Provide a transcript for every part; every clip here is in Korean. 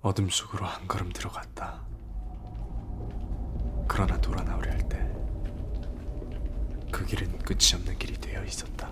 어둠 속으로 한 걸음 들어갔다. 그러나 돌아 나오려 할 때 그 길은 끝이 없는 길이 되어 있었다.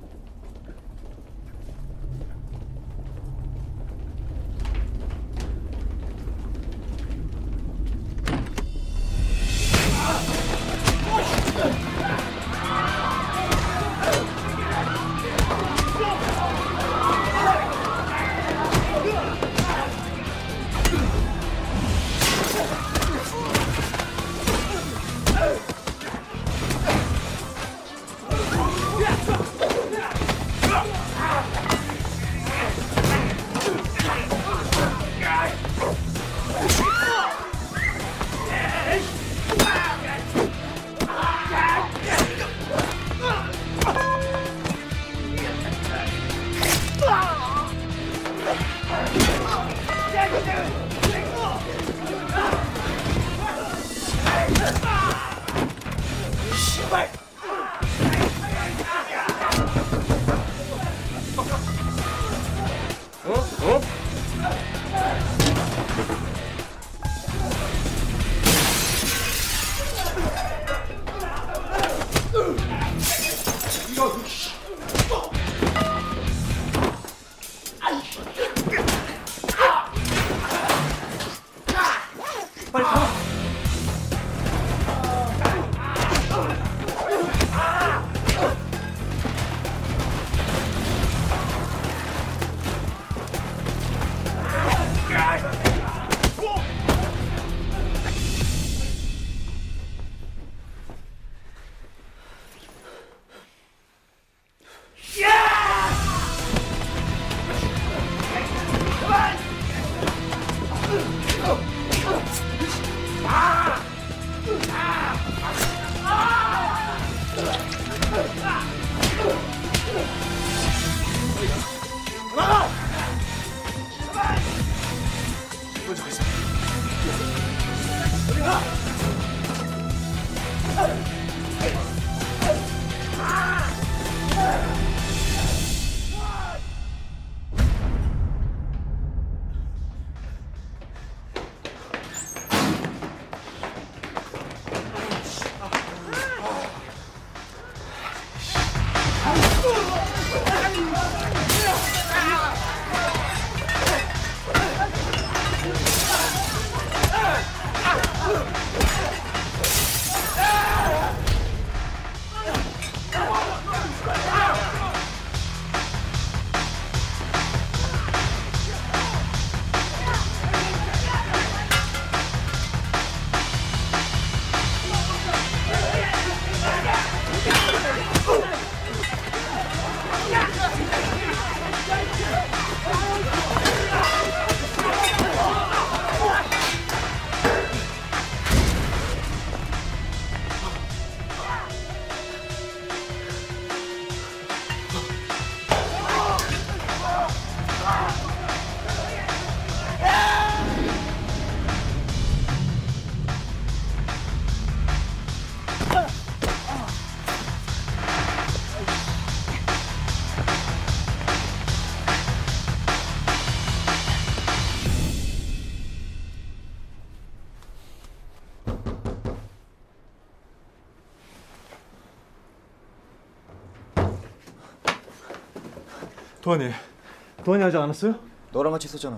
도환이 하지 않았어요? 너랑 같이 있었잖아.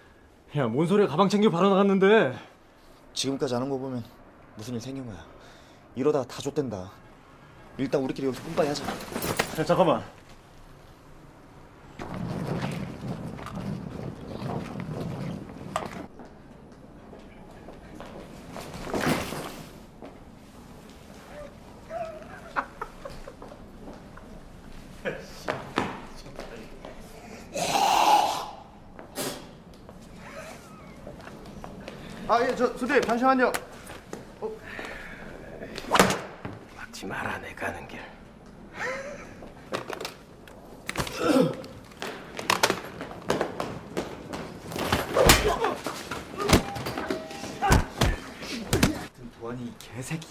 야, 뭔 소리야. 가방 챙겨 바로 나갔는데. 지금까지 하는 거 보면 무슨 일 생긴 거야. 이러다가 다 좆된다. 일단 우리끼리 여기서 뿜빠이 하자. 야, 잠깐만. 예, 저 선생님 잠시만요. 막지 마라, 내 가는 길. 도환이 개새끼.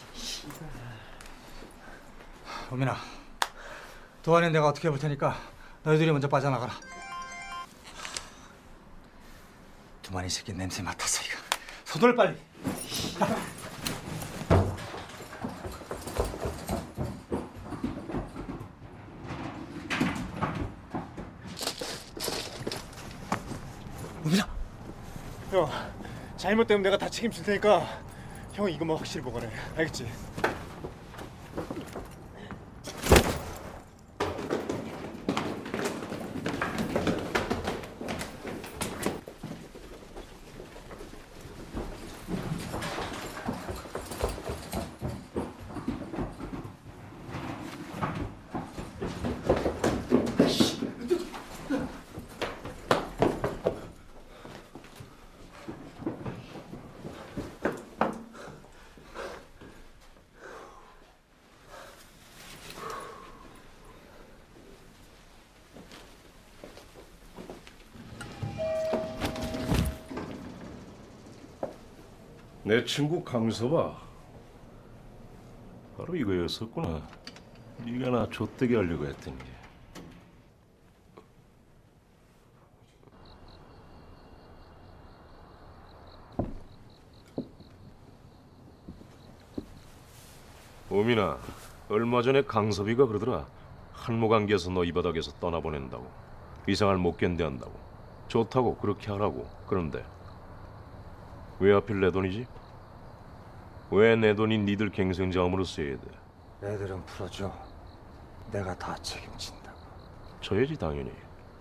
우민아, 도환이 내가 어떻게 해볼 테니까 너희들이 먼저 빠져나가라. 그만 이 새끼 냄새 맡았어 이거. 서둘러 빨리. 우민아. 형, 잘못되면 내가 다 책임질 테니까 형 이것만 확실히 보관해. 알겠지? 내 친구 강서봐. 바로 이거였었구나. 네가 나 좆되게 하려고 했던 게. 오민아, 얼마 전에 강섭이가 그러더라. 한모관계에서 너 이 바닥에서 떠나보낸다고. 이상할 못 견뎌한다고. 좋다고 그렇게 하라고. 그런데 왜 하필 내 돈이지? 왜 내 돈이 니들 갱생자금으로 써야 돼? 애들은 풀어줘. 내가 다 책임진다고. 저야지 당연히.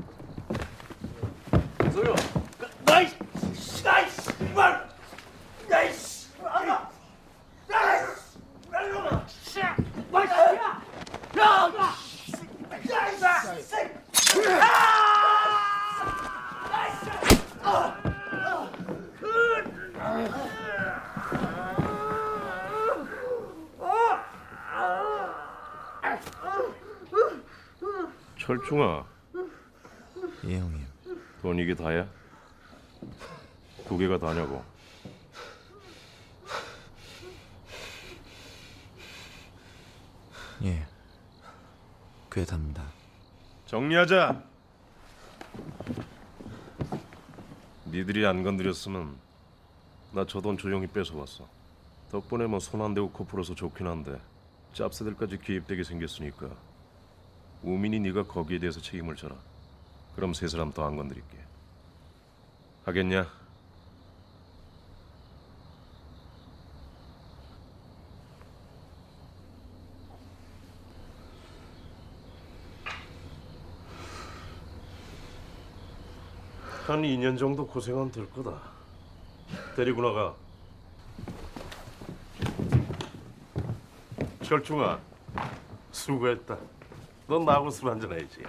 철중아. 예, 형님. 돈 이게 다야? 두 개가 다냐고. 예. 그게 답니다. 정리하자. 니들이 안 건드렸으면 나 저 돈 조용히 뺏어왔어. 덕분에 뭐 손 안 대고 코 풀어서 좋긴 한데 짭새들까지 개입되게 생겼으니까 우민이 네가 거기에 대해서 책임을 져라. 그럼 세 사람 더 안 건드릴게. 하겠냐? 한 2년 정도 고생은 될 거다. 데리고 나가. 철중아, 수고했다. 넌 나하고 술 한잔 해야지.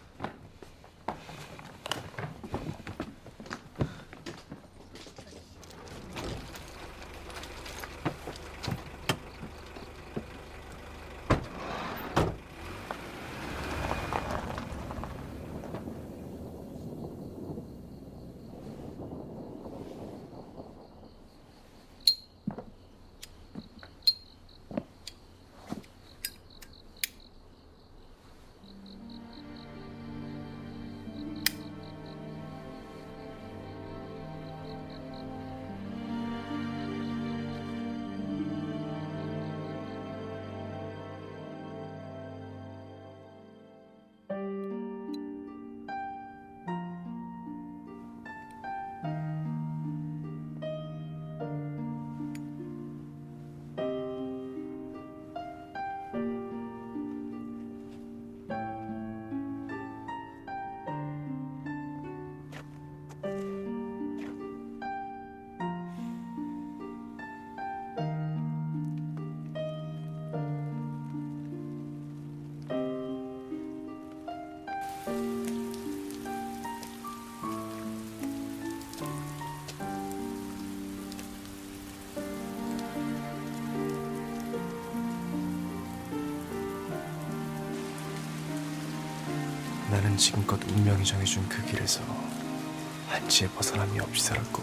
나는 지금껏 운명이 정해준 그 길에서 한치의 벗어남이 없이 살았고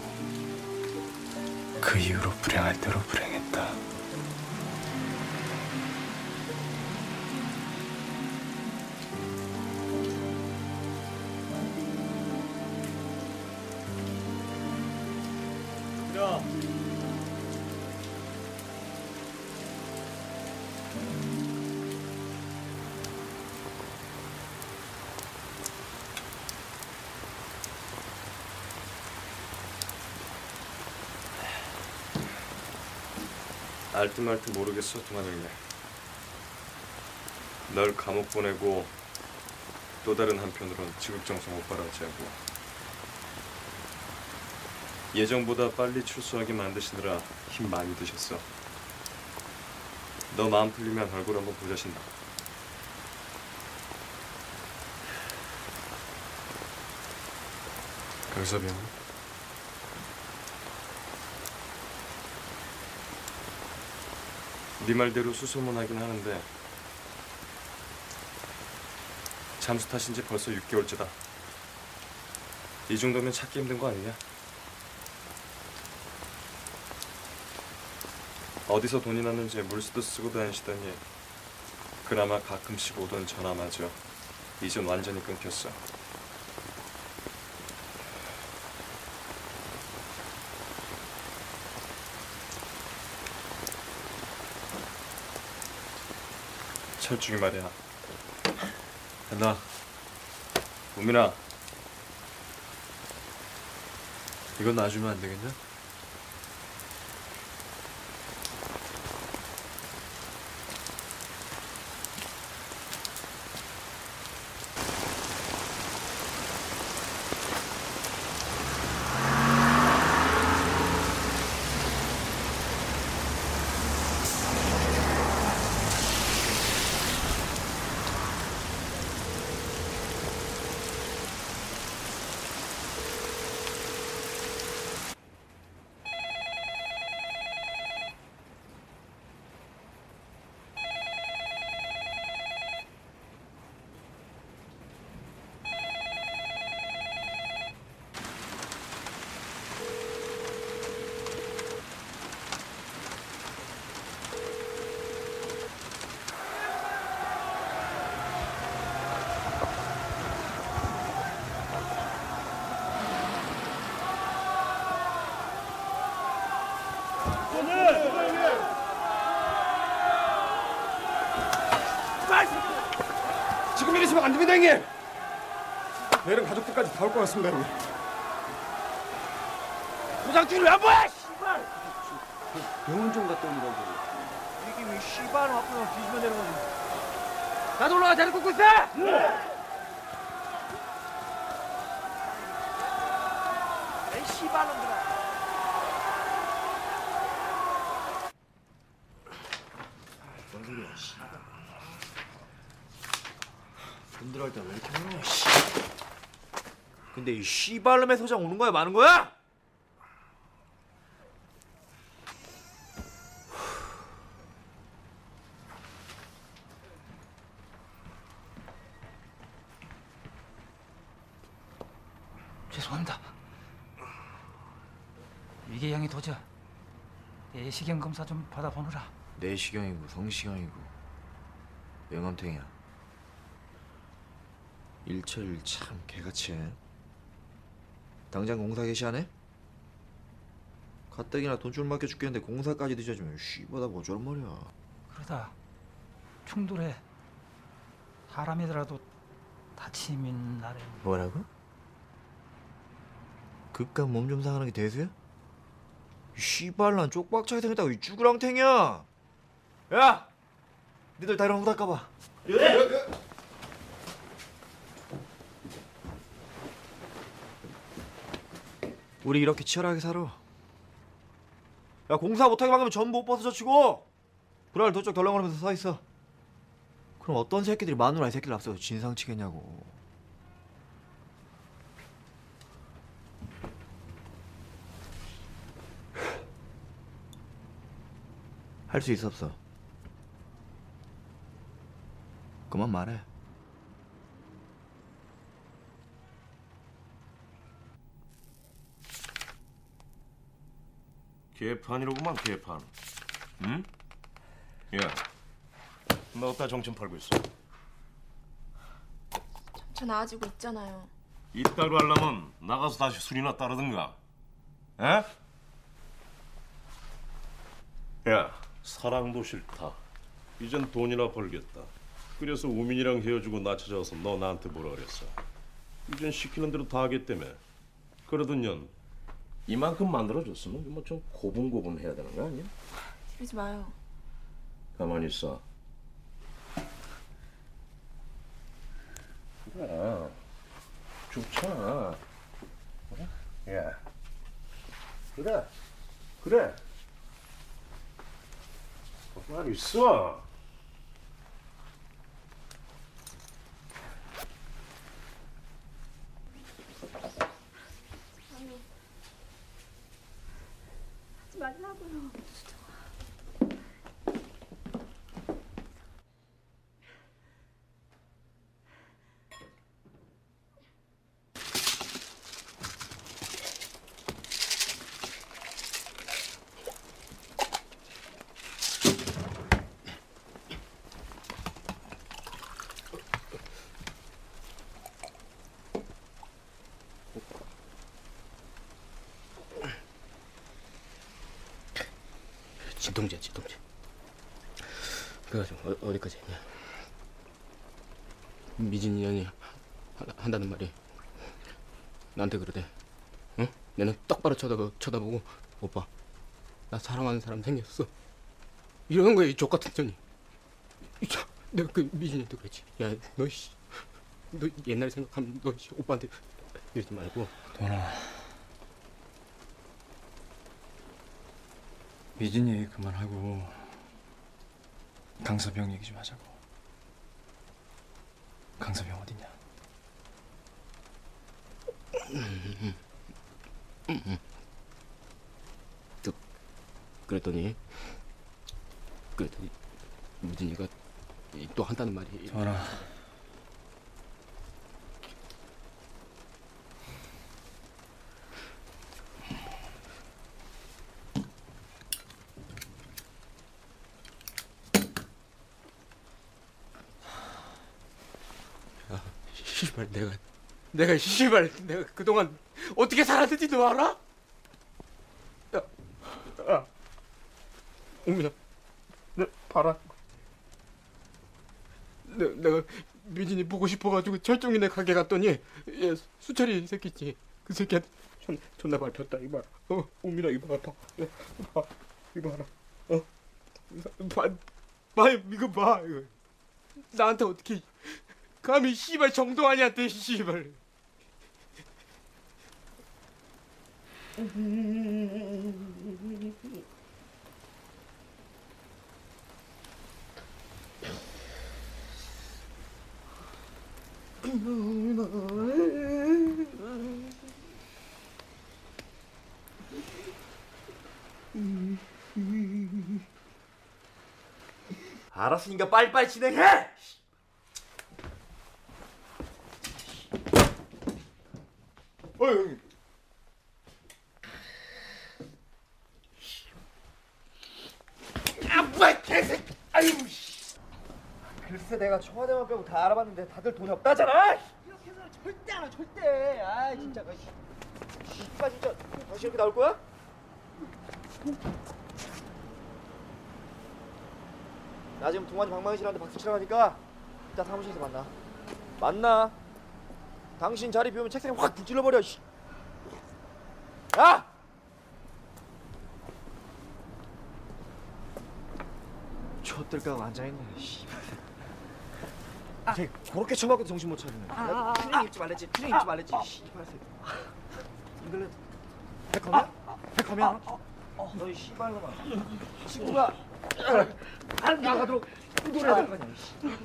그 이후로 불행할 대로 불행했다. 알뜰말뜻 모르겠어, 동안형님. 널 감옥 보내고 또 다른 한편으론 지극정성 오빠라지 하고 예정보다 빨리 출소하게 만드시느라 힘 많이 드셨어. 너 마음 풀리면 얼굴 한번 보자신다. 강섭이 형. 네 말대로 수소문하긴 하는데 잠수 타신 지 벌써 6개월째다. 이 정도면 찾기 힘든 거 아니냐? 어디서 돈이 났는지 물수도 쓰고 다니시더니 그나마 가끔씩 오던 전화마저 이젠 완전히 끊겼어. 철중이 말이야. 나 우민아, 이건 놔주면 안 되겠냐? 지금 이러시면 안 됩니다, 형님. 내일은 가족들까지 다 올 것 같습니다, 형님. 부장팀이 왜안 보여? 씨발! 병원 좀 갔다 온다고. 이게 왜 씨발 앞으로 뒤집어 내는 거지? 나도 올라가 자리 꽂고 있어! 네! 이 씨발놈들아! 뭔 소리야, 씨발. 분들할 때 왜 이렇게 많아? 씨. 근데 이 씨발놈의 소장 오는 거야, 마는 거야? 죄송합니다. 위궤양이 도저. 내시경 검사 좀 받아보느라. 내시경이고 성시경이고 명함탱이야. 일처리를 참 개같이 해. 당장 공사 개시하네? 가뜩이나 돈줄 맡겨 죽겠는데 공사까지 늦어지면 씨보다 뭐 저런 말이야. 그러다 충돌해 사람이더라도 다치면 나래. 뭐라고? 그깟 몸 좀 상하는 게 대수야? 씨발난 쪽박차게 생겼다고 이 쭈그랑탱이야. 야! 니들 다 이러면 후달까봐. 우리 이렇게 치열하게 살아. 야, 공사 못하게 막으면 전부 못 벗어져 치고 불알 도쪽 덜렁거리면서 서 있어. 그럼 어떤 새끼들이 마누라 이 새끼를 앞서서 진상 치겠냐고. 할 수 있어 없어? 그만 말해. 개판이로구만, 개판. 응? 야, 너 어디다 정신 팔고 있어? 저 나아지고 있잖아요. 이따위로 하려면 나가서 다시 술이나 따르든가. 에? 야, 사랑도 싫다. 이젠 돈이나 벌겠다. 그래서 우민이랑 헤어지고 나 찾아와서 너 나한테 뭐라 그랬어? 이젠 시키는 대로 다 하겠다며. 그러던 년 이만큼 만들어줬으면 뭐 좀 고분고분 해야 되는 거 아니야? 이러지 마요. 가만히 있어. 그래, 좋잖아. 야, 그래, 그래. 가만히 있어. 하지 말라고요. 진통제. 그래가지고 어디까지 했냐? 미진이 형이 한다는 말이 나한테 그러대. 응? 내는 똑바로 쳐다보고 오빠 나 사랑하는 사람 생겼어. 이러는 거야 이 족같은 년이. 내가 그 미진이한테 그랬지. 야 너 옛날 생각하면 너 오빠한테 이러지 말고. 도나, 미진이 얘기 그만하고 강서병 얘기 좀 하자고. 강서병 어딨냐? 그랬더니 미진이가 또 한다는 말이. 도나, 씨발 내가 씨발 내가 그동안 어떻게 살았는지 너 알아? 야 옹민아, 내 봐라. 내가 미진이 보고 싶어가지고 철종이네 가게 갔더니 얘 수철이 새끼 있지. 그 새끼한테 존나 밟혔다. 이거 봐라. 옹민아 이거 봐라. 이거 봐라. 봐 이거 봐. 이거 나한테 어떻게 감히 씨발 정동환이한테 씨발. 알았으니까 빨리빨리 진행해. 형님. 뭐야 개새끼. 아이고 씨. 글쎄 내가 청와대만 빼고 다 알아봤는데 다들 돈이 없다잖아. 이렇게 해서는 절대 안 와. 절대. 아 진짜 씨발 진짜 다시 이렇게 나올 거야? 나 지금 동환이 방망이실한테 박수 치러 가니까 이따 사무실에서 만나. 당신 자리 비우면 책상에 확 불질러버려. 야! 좆들까고 앉아있네. 쟤 그렇게 처먹고 정신 못 차리네. 트레이닝 입지 말랬지. 씨발 새끼. 잉글랜드 백컴이야? 너희 씨발놈아. 친구가 나가도록 노래해야 될 거 아니야.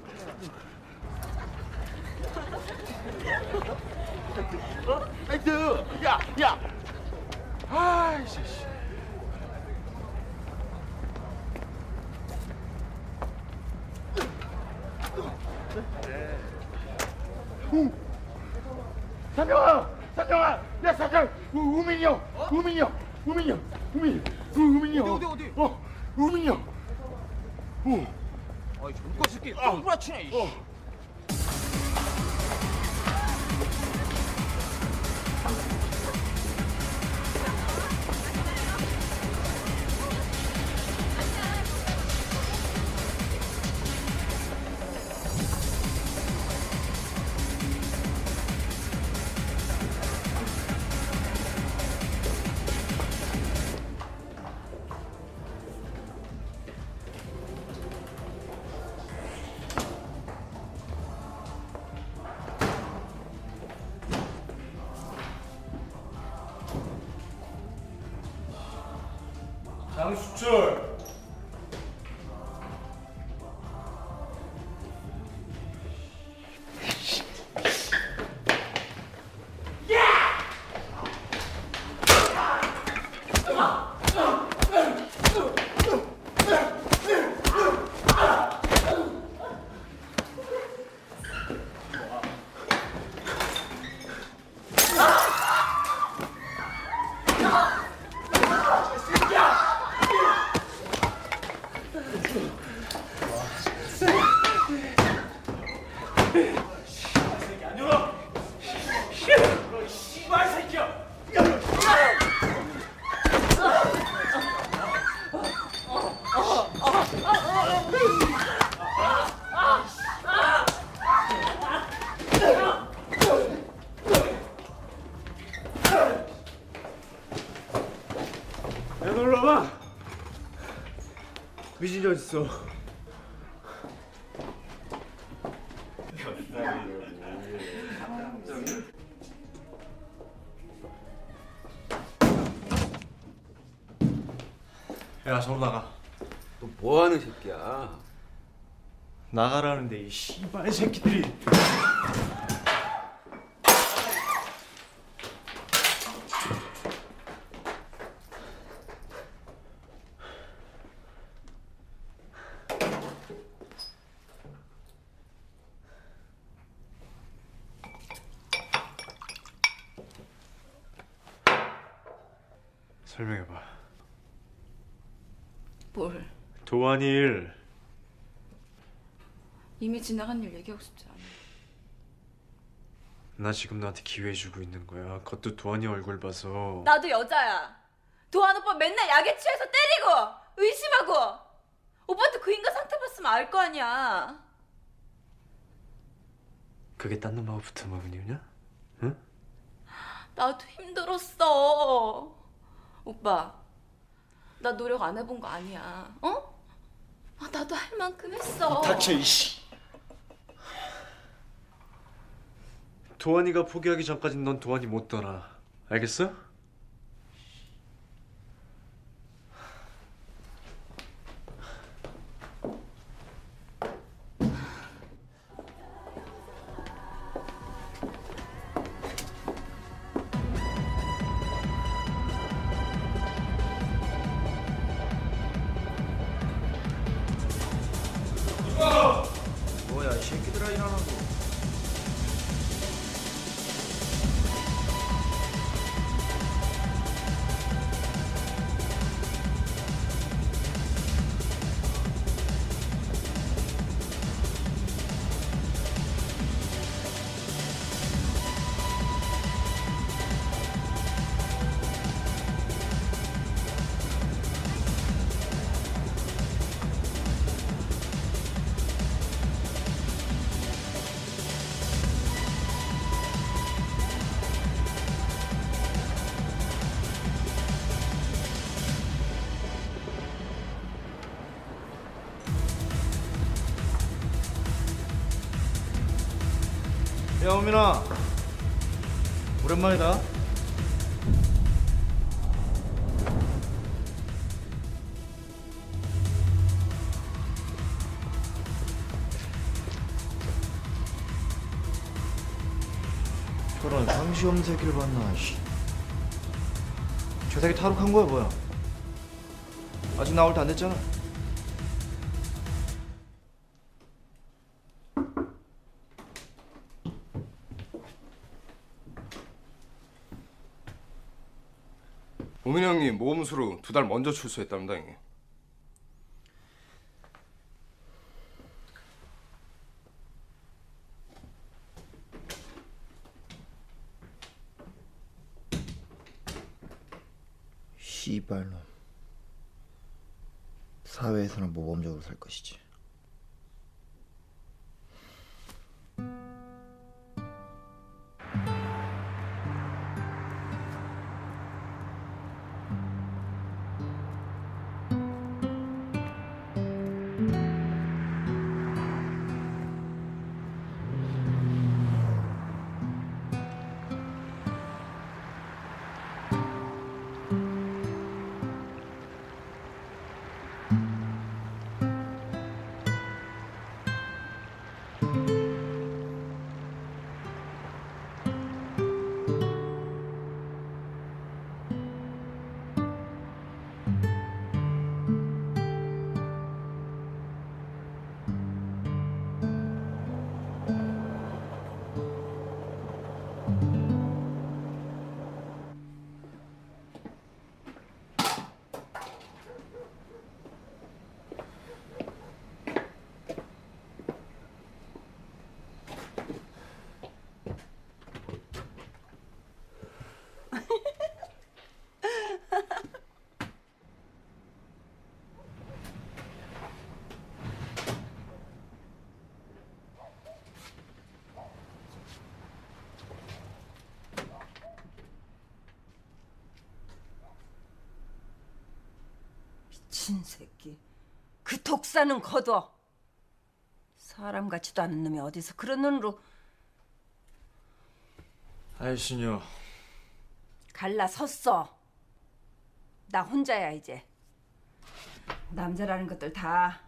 나이스! 야! 아이씨. 삼명아! 야 삼명! 우민이 형! 우민이! 어디? 우민이 형! 아이 존거 새끼 뿌라치네. 장수철. 미진이 어딨어? 야, 저로 나가. 너 뭐하는 새끼야? 나가라는데 이 씨발 새끼들이. 설명해봐. 뭘? 도안이 일. 이미 지나간 일 얘기하고 싶지 않아. 나 지금 너한테 기회 주고 있는 거야. 그것도 도안이 얼굴 봐서. 나도 여자야. 도한 오빠 맨날 약에 취해서 때리고 의심하고. 오빠한테 그 인간 상태 봤으면 알 거 아니야. 그게 딴 놈하고 붙어먹은 이유냐? 응? 나도 힘들었어. 오빠, 나 노력 안 해본 거 아니야. 어? 아, 나도 할 만큼 했어. 닥쳐 이씨. 도안이가 포기하기 전까진 넌 도안이 못 떠나. 알겠어? 뭐야 이 새끼들아 일어나고. 야 오민아, 오랜만이다. 저런 상시 없는 새끼를 봤나. 저 새끼 탈옥한 거야 뭐야? 아직 나올 때 안 됐잖아. 오민 형님 모범수로 2달 먼저 출소했답니다, 형님. 씨발놈. 사회에서는 모범적으로 살 것이지. 진새끼. 그 독사는 거둬. 사람 같지도 않은 놈이 어디서 그런 눈으로. 아이씨뇨. 갈라섰어. 나 혼자야 이제. 남자라는 것들 다.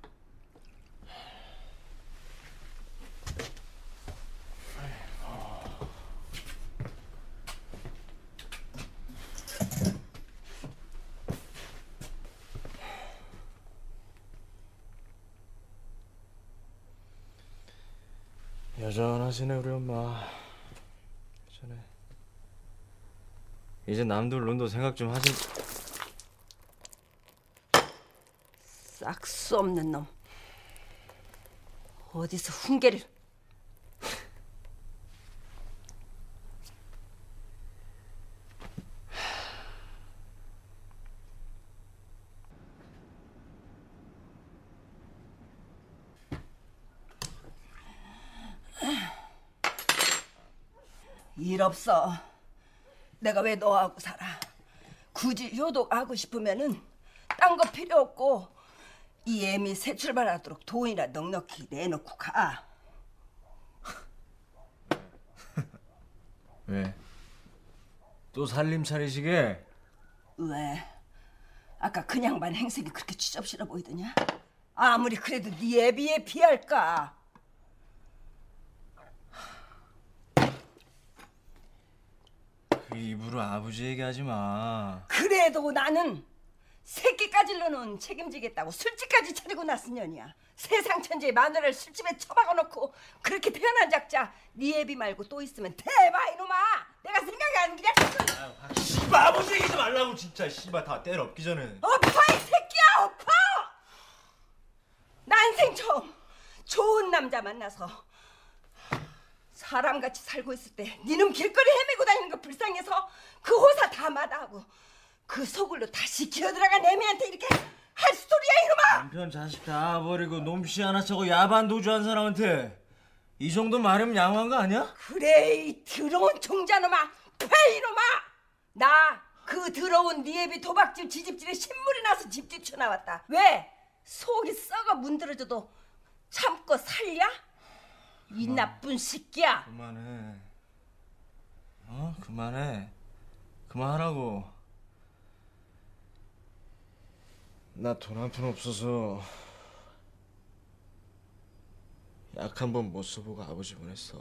여전하시네 우리 엄마. 여전해. 이제 남들 눈도 생각 좀 하지. 싹수 없는 놈. 어디서 훈계를. 일 없어. 내가 왜 너하고 살아. 굳이 효도하고 싶으면은 딴 거 필요 없고 이 애미 새 출발하도록 돈이나 넉넉히 내놓고 가. 왜? 또 살림 차리시게? 왜? 아까 그 양반 행색이 그렇게 취접스러 보이더냐? 아무리 그래도 네 애비에 비할까? 그 입으로 아버지 얘기하지 마. 그래도 나는 새끼까지로는 책임지겠다고 술집까지 차리고 났은 년이야. 세상 천지에 마누라를 술집에 처박아 놓고 그렇게 태어난 작자 네 애비 말고 또 있으면 대박 이놈아. 내가 생각이 안 그냥. 씨발 아버지 얘기하지 말라고 진짜. 씨발 다 때려 엎기 전에. 엎어 이 새끼야 엎어. 난생 처음 좋은 남자 만나서 사람같이 살고 있을 때 니놈 길거리 헤매고 다니는 거 불쌍해서 그 호사 다 마다하고 그 속을로 다시 기어들어간 애미한테 이렇게 할 스토리야 이놈아. 남편 자식 다 버리고 놈씨 하나 쳐고 야반 도주한 사람한테 이 정도 말하면 양호한 거 아니야? 그래 이 더러운 종자놈아. 패 이놈아. 나 그 더러운 네 애비 도박집 지집질에 신물이 나서 집 뛰쳐나왔다. 왜? 속이 썩어 문드러져도 참고 살랴? 이 나쁜 새끼야. 그만해. 그만해. 그만하라고. 나 돈 한 푼 없어서 약 한 번 못 써보고 아버지 보냈어.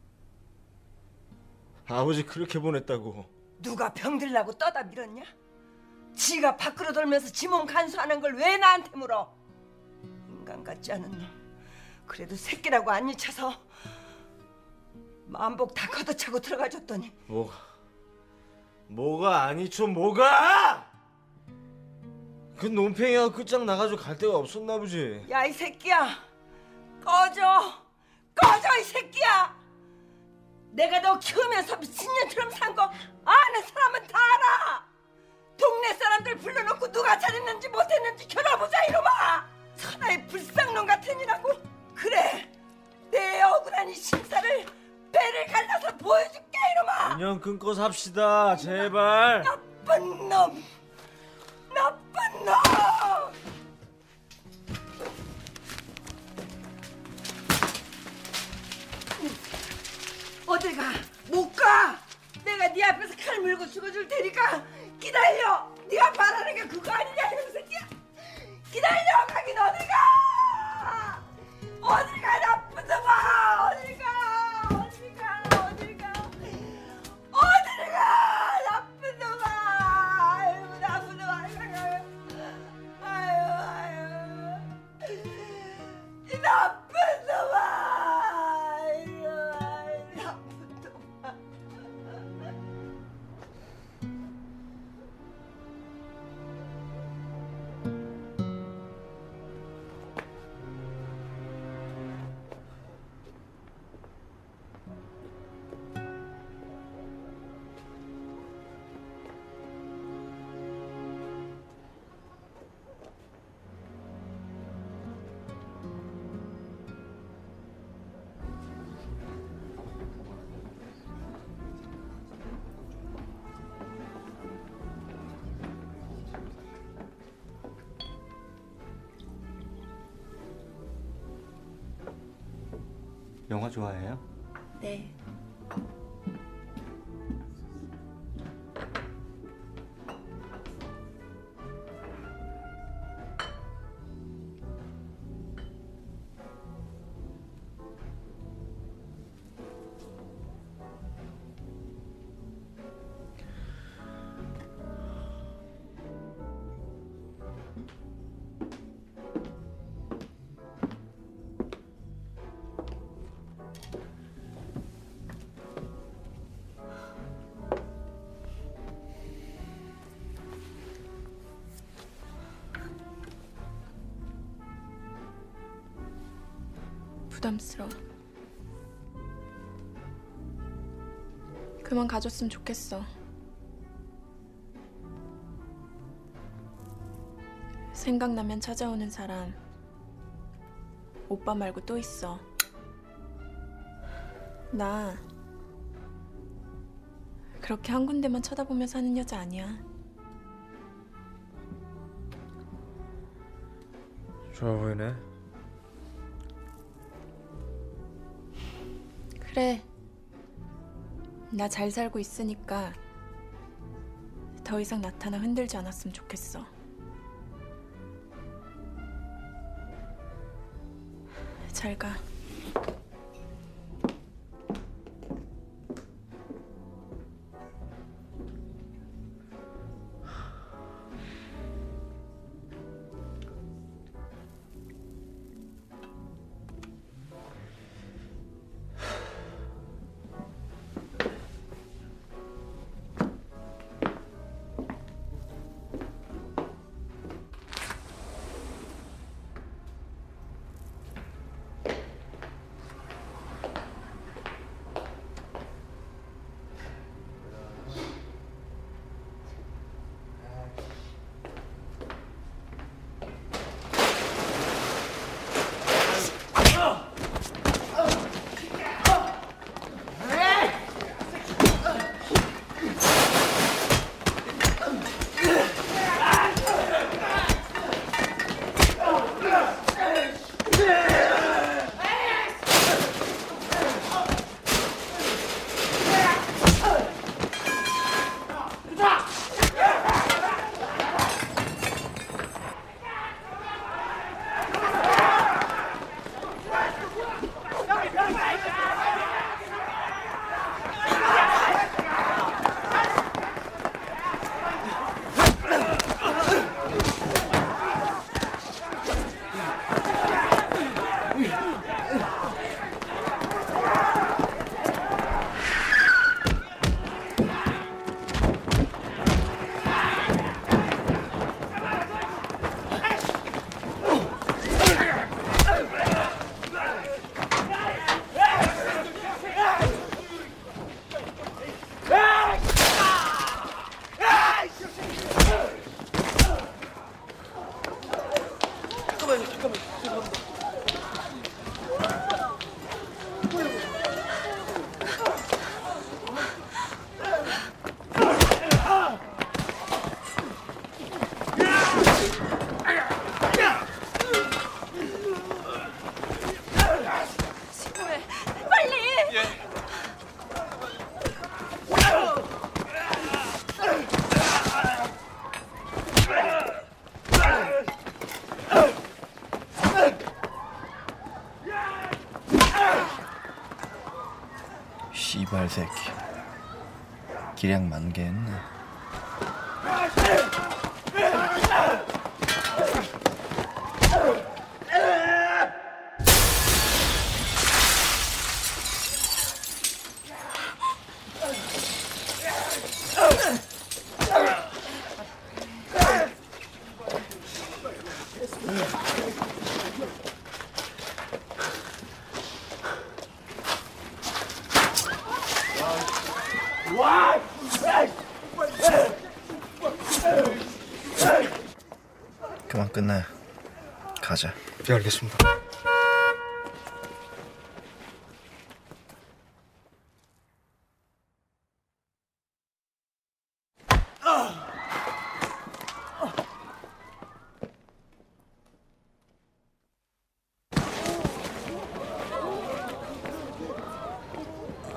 아버지 그렇게 보냈다고. 누가 병들라고 떠다 밀었냐? 지가 밖으로 돌면서 지 몸 간수하는 걸 왜 나한테 물어? 인간 같지 않은 놈. 그래도 새끼라고 안 잊혀서 만복 다 걷어차고 들어가줬더니 뭐가 아니죠 뭐가? 그 논팽이가 끝장 나가지고 갈 데가 없었나 보지. 야 이 새끼야 꺼져 이 새끼야. 내가 너 키우면서 미친년처럼 산 거 아는 사람은 다 알아. 동네 사람들 불러놓고 누가 잘했는지 못했는지 겨뤄보자 이놈아. 천하의 불쌍놈 같은 이라고. 그래 내 억울한 이 심사를 배를 갈라서 보여줄게 이놈아. 인연 끊고 삽시다 제발. 나쁜 놈. 어딜 가? 못 가. 내가 네 앞에서 칼 물고 죽어줄 테니까 기다려. 네가 바라는 게 그거 아니냐 이놈 새끼야. 기다려. 가긴 어딜 가. 어딜 가 나쁜 놈아. 어딜 가. 나쁜 놈아. 아유 나쁜 놈아. 아유 이 나쁜 놈아. 아유 나쁜 놈아. 영화 좋아해요? 네. 부담스러워. 그만 가졌으면 좋겠어. 생각나면 찾아오는 사람 오빠 말고 또 있어. 나 그렇게 한 군데만 쳐다보며 사는 여자 아니야. 좋아 보이네. 그래. 나 잘 살고 있으니까 더 이상 나타나 흔들지 않았으면 좋겠어. 잘 가. 씨발 새끼. 기량 만개했네. 그만 끝내. 가자. 네, 알겠습니다.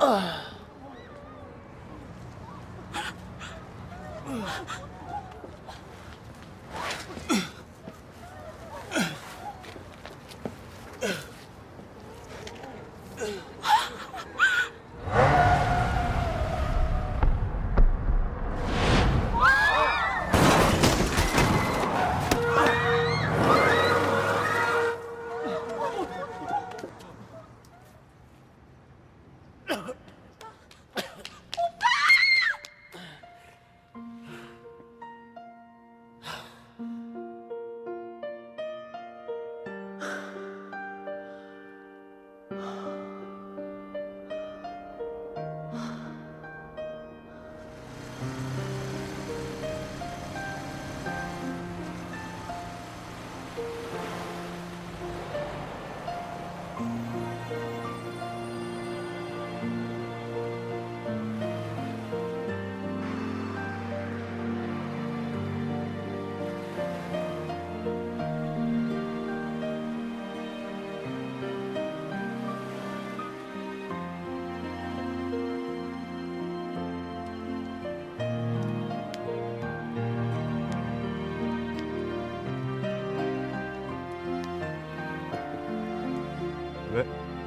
왜?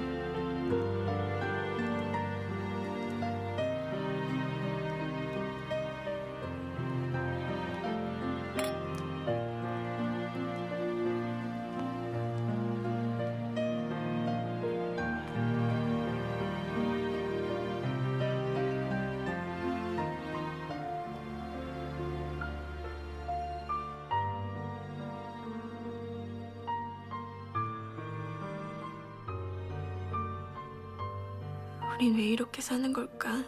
우린 왜 이렇게 사는 걸까?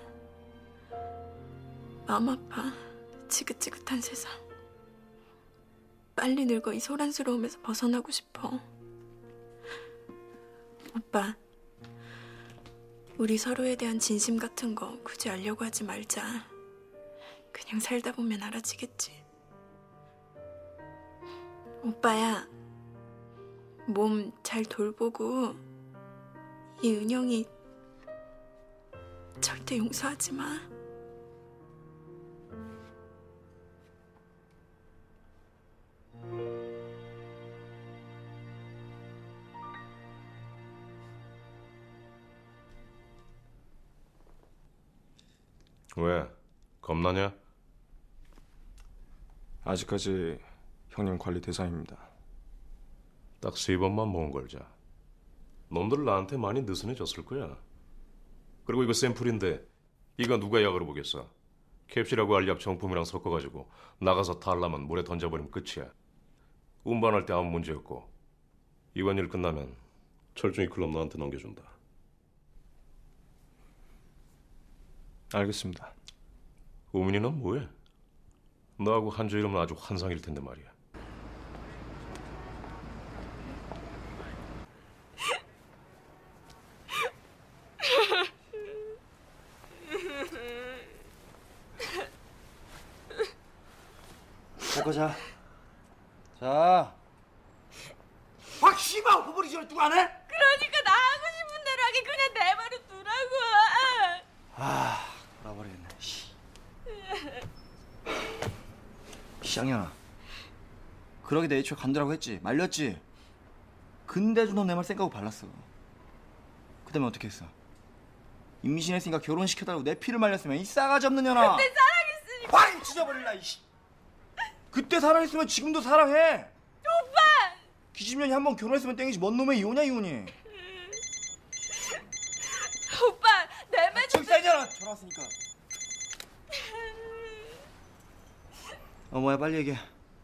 마음 아파. 지긋지긋한 세상. 빨리 늙어 이 소란스러움에서 벗어나고 싶어. 오빠, 우리 서로에 대한 진심 같은 거 굳이 알려고 하지 말자. 그냥 살다 보면 알아지겠지. 오빠야, 몸 잘 돌보고 이 은영이 절대 용서하지 마. 왜? 겁나냐? 아직까지 형님 관리 대상입니다. 딱 3번만 모은 걸자. 놈들 나한테 많이 느슨해졌을 거야. 그리고 이거 샘플인데 이거 누가 약으로 보겠어? 캡슐하고 알약 정품이랑 섞어가지고 나가서 탈라면 물에 던져버리면 끝이야. 운반할 때 아무 문제 없고 이번 일 끝나면 철중이 클럽 너한테 넘겨준다. 알겠습니다. 우민이 넌 뭐해? 너하고 한조 이러면 아주 환상일 텐데 말이야. 잘 거자. 자. 확 씨발 엎어버리지 누가 안 해? 그러니까 나 하고 싶은 대로 하게 그냥 내버려 두라고. 아, 돌아버리겠네. 쌍년아. 그러게 내 애초에 간두라고 했지. 말렸지. 근데도 넌 내 말 생각하고 발랐어. 그 다음에 어떻게 했어? 임신했으니까 결혼시켜달라고 내 피를 말렸으면 이 싸가지 없는 년아. 그때 사랑했으니까. 확 찢어버릴라 이씨. 그때 사랑했으면 지금도 사랑해. 오빠. 기집년이 한 번 결혼했으면 땡이지 뭔 놈의 이혼이야 이혼이. 오빠 내 말. 저기 싸이잖아. 전화 왔으니까. 뭐야 빨리 얘기해.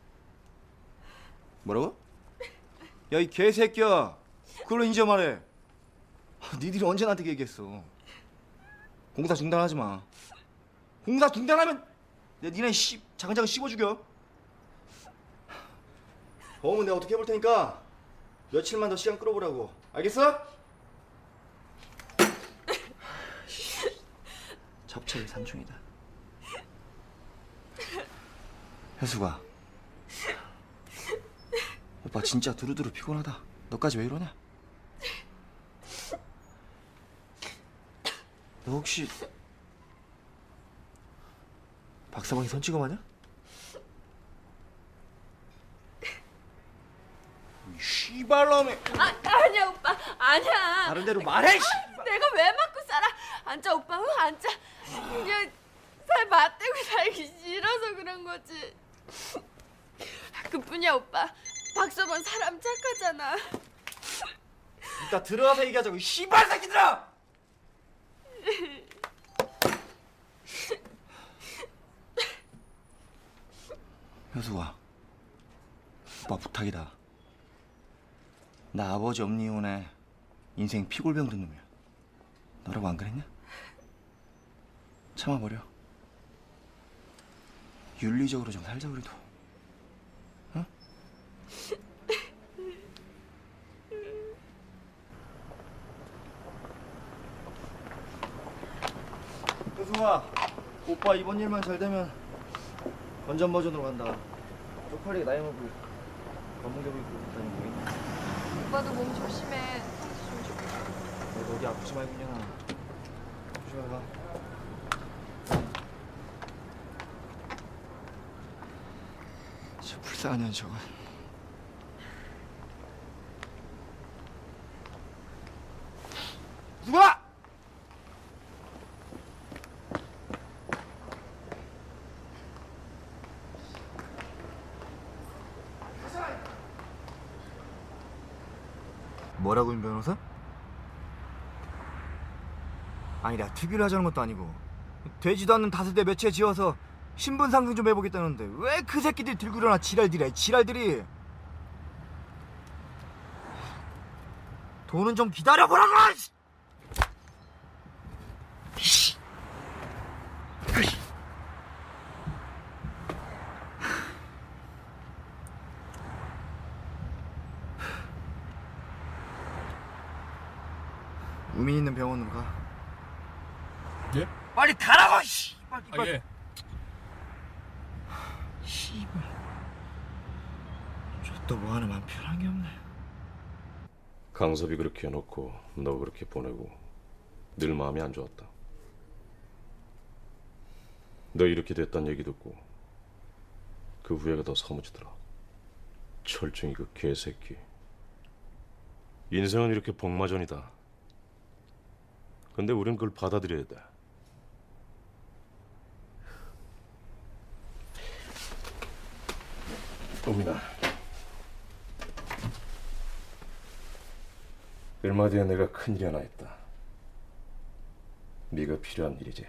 뭐라고? 야 이 개새끼야. 그걸로 인제 말해. 니들이 언제 나한테 그 얘기했어. 공사 중단하지 마. 공사 중단하면 내가 니네 자근자근 씹어 죽여. 어머면 내가 어떻게 해볼 테니까 며칠만 더 시간 끌어보라고. 알겠어? 잡채의 산중이다. 혜수가 오빠 진짜 두루두루 피곤하다. 너까지 왜 이러냐? 너 혹시 박사방이 선취검하냐? 이 씨발놈이. 아니야 오빠 아니야. 다른 데로 말해. 내가 왜 맞고 살아? 앉아 오빠 앉아. 그냥 살 맞대고 살기 싫어서 그런 거지. 그뿐이야 오빠. 박서방 사람 착하잖아. 이따 들어가서 얘기하자고 이 씨발 새끼들아. 효수아, 오빠 부탁이다. 나 아버지 엄니 이혼에 인생 피골병 든 놈이야. 너라고 안 그랬냐? 참아버려. 윤리적으로 좀 살자 우리도. 응? 효수아, 오빠 이번 일만 잘 되면 건전 버전으로 간다. 쪽팔리게 나이 먹고 검은개불 입고 다니는 거. 오빠도 몸 조심해. 상처 좀 줄게. 너 어디 아프지 말고 그냥 조심해 가. 진짜 불쌍한 년 저거. 누가? 뭐라고 임 변호사? 아니 내가 TV를 하자는 것도 아니고 되지도 않는 다섯대 매체 지어서 신분 상승 좀 해보겠다는데 왜 그 새끼들이 들고 일어나 지랄들이야 지랄들이. 돈은 좀 기다려보라고! 우민 있는 병원으로 가. 예? 빨리 가라고! 씨발. 아 예. 씨발. 저또 뭐 하나만 편한 게 없네. 강섭이 그렇게 해놓고 너 그렇게 보내고 늘 마음이 안 좋았다. 너 이렇게 됐단 얘기 듣고 그 후회가 더 사무치더라. 철중이 그 개새끼. 인생은 이렇게 복마전이다. 근데 우린 그걸 받아들여야 돼. 우민아, 얼마 뒤에 내가 큰일이 하나 있다. 네가 필요한 일이지.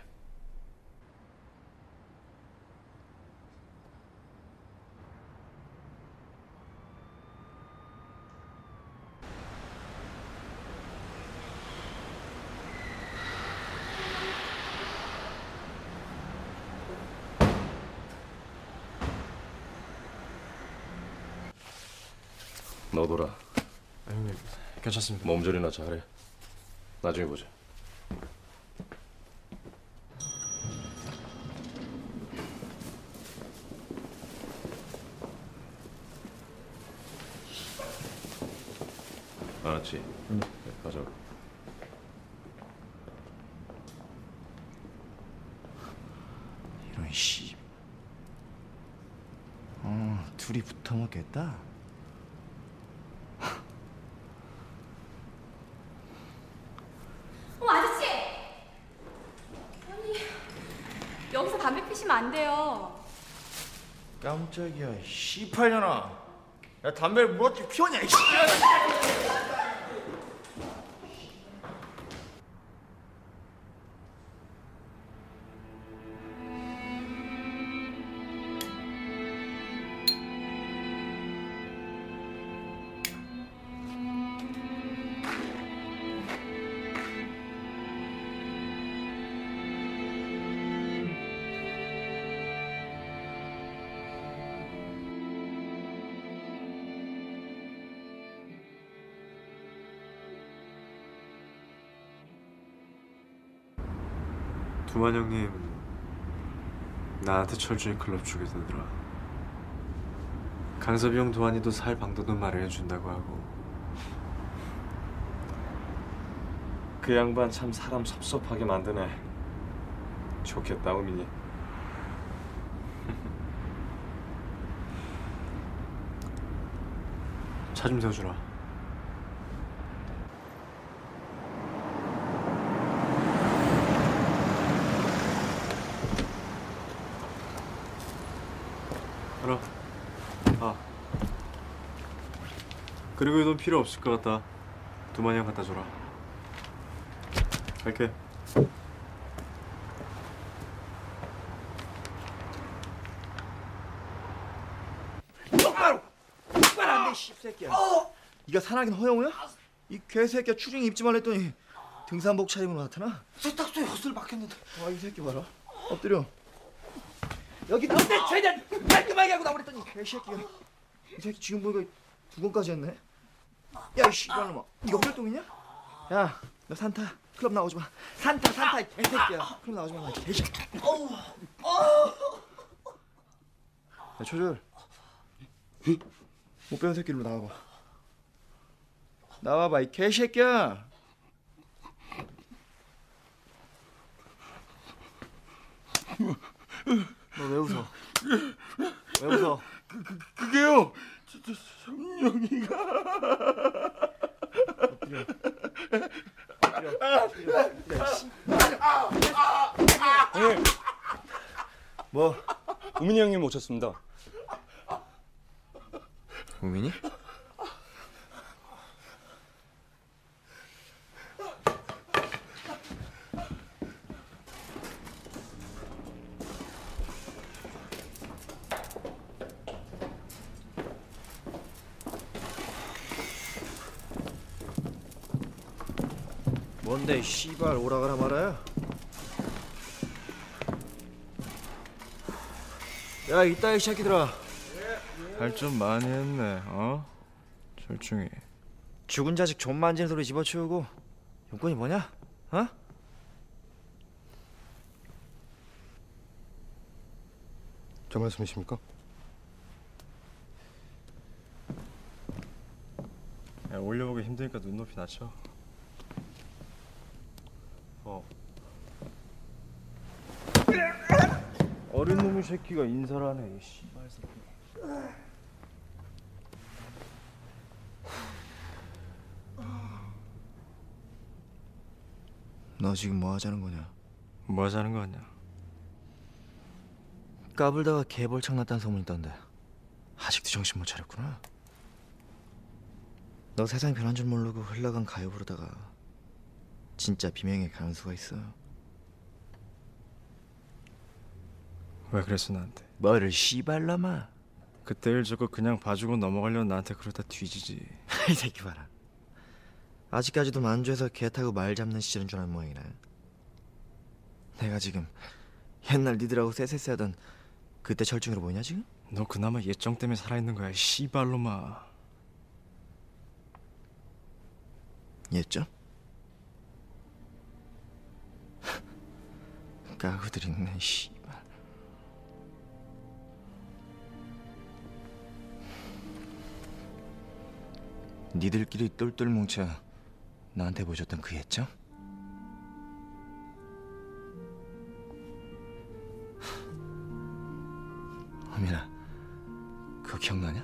너도라. 형님 괜찮습니다. 몸조리나 잘해. 나중에 보자. 알았지? 응. 가자. 이런 씨. 둘이 붙어 먹겠다. 아저씨! 아니 여기서 담배 피시면 안 돼요. 깜짝이야, 이 씨팔년아. 야 담배를 물었지 피웠냐 이 씨. 두만 형님 나한테 철준이 클럽 주게 되더라. 강섭이 형 도환이도 살 방도도 마련해 준다고 하고 그 양반 참 사람 섭섭하게 만드네. 좋겠다 우민이. 차 좀 세워주라. 알아. 아. 그리고 이 돈 필요 없을 것 같다. 두만이 형 갖다 줘라. 갈게. 똑바로 안돼 씹새끼야. 이가 산악인 허영우야? 이 개새끼야 추링 입지 말랬더니 등산복 차림으로 나타나? 세탁소에 헛을 박혔는데. 아 이 새끼 봐라. 엎드려. 여기 근데 최대한 깔끔하게 하고 나버렸더니. 개새끼야. 이 새끼 지금 보니까 2건까지 했네. 야이 씨발놈아. 이거 혈동이냐? 야 너 산타 클럽 나오지 마. 산타 이 개새끼야. 클럽 나오지 마. 개새끼. 야 초절. 못 배운 새끼로 나와봐. 나와봐 이 개새끼야. 너 왜 웃어? 왜 웃어? 그게요. 성룡이가. 뭐? 우민이 형님 오셨습니다. 우민이? 뭔데 씨발 오라가라 말아야? 야 이따 이 새끼들아. 할 좀 많이 했네. 어? 절충이. 죽은 자식 좀 만지는 소리 집어치우고 용건이 뭐냐? 어? 저 말씀이십니까? 야, 올려보기 힘드니까 눈높이 낮춰. 어린 놈의 새끼가 인사를 하네. 이 씨발 새끼. 너 지금 뭐 하자는 거냐? 뭐 하자는 거냐? 까불다가 개벌창 났다는 소문이 있던데 아직도 정신 못 차렸구나. 너 세상 변한 줄 모르고 흘러간 가요 부르다가 진짜 비명에 가는 수가 있어. 왜 그랬어 나한테? 뭐를 씨발놈아. 그때 일 저거 그냥 봐주고 넘어가려면 나한테 그러다 뒤지지. 이 새끼 봐라. 아직까지도 만주에서 개 타고 말 잡는 시절인 줄 아는 모양이네. 내가 지금 옛날 니들하고 쎄쎄쎄하던 그때 철중으로 보이냐 지금? 너 그나마 예정 때문에 살아있는 거야. 이 씨발놈아. 예죠? 까구들 있네 씨발. 니들끼리 똘똘 뭉쳐 나한테 보여줬던 그 예죠? 호민아 그거 기억나냐?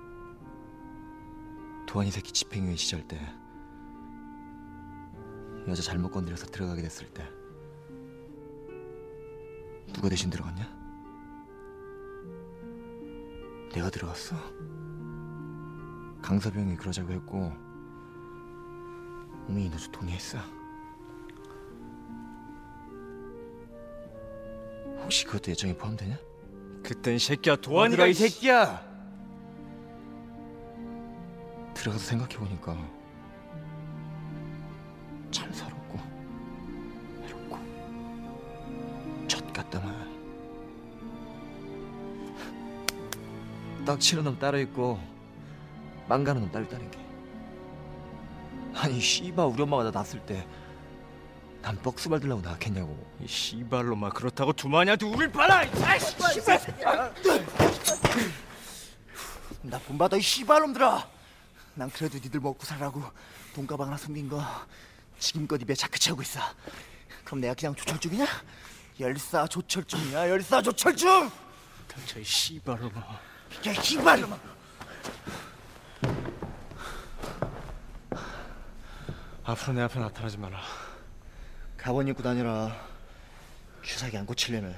도환이 새끼 집행유예 시절 때 여자 잘못 건드려서 들어가게 됐을 때 누가 대신 들어갔냐? 내가 들어갔어. 강섭이 형이 그러자고 했고 우민이 너도 동의했어. 혹시 그것도 예정에 포함되냐? 그땐 새끼야 도환이가 이 새끼야! 들어가서 생각해보니까 참 서럽고 외롭고 젖같다만. 떡치는 놈 따로 있고 망가는 놈 따로 있다는 게. 아니 씨발 우리 엄마가 나 낳았을 때 난 뻑스발 들라고 낳았겠냐고. 이 씨발놈아. 그렇다고 두만이한테 우릴 빨아. 이 씨발 새끼야. 나 본받아 이 씨발놈들아. 난 그래도 니들 먹고 살라고 돈가방 하나 숨긴 거 지금껏 입에 자크 채우고 있어. 그럼 내가 그냥 조철중이냐? 열사조철중이야, 열사조철중! 닥쳐 이 씨발놈아. 야, 이발놈아! 앞으로 내 앞에 나타나지 마라. 가원 입고 다니라. 주사기 안 고치려면.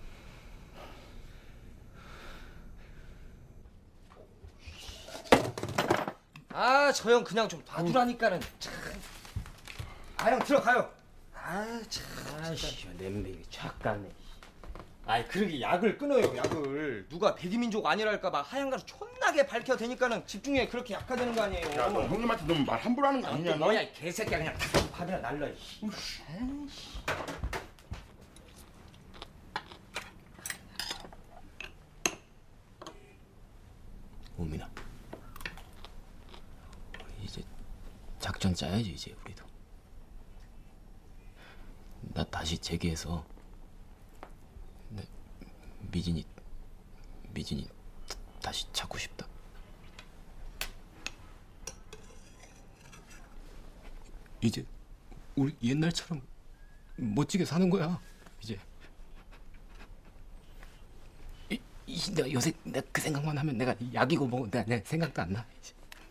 아, 저 형 그냥 좀 놔두라니까는. 아, 형 들어가요. 아, 참. 아씨 냄새 촥 갔네. 아이, 그러게 약을 끊어요, 약을. 누가 백이민족 아니랄까 봐 하얀 가루 촌나게 밝혀야 되니까는 집중력이 그렇게 약화되는 거 아니에요. 야, 너 형님한테 너무 말 함부로 하는 거 아니냐? 너? 뭐야, 이 개새끼야. 그냥 다 밥이나 날라. 우민아, 이제 작전 짜야지. 이제 우리도 나 다시 재기해서 미진이 다시 찾고 싶다. 이제 우리 옛날처럼 멋지게 사는 거야. 이제 내가 요새 내가 그 생각만 하면 내가 약이고 뭐고 내 생각도 안 나. 이제.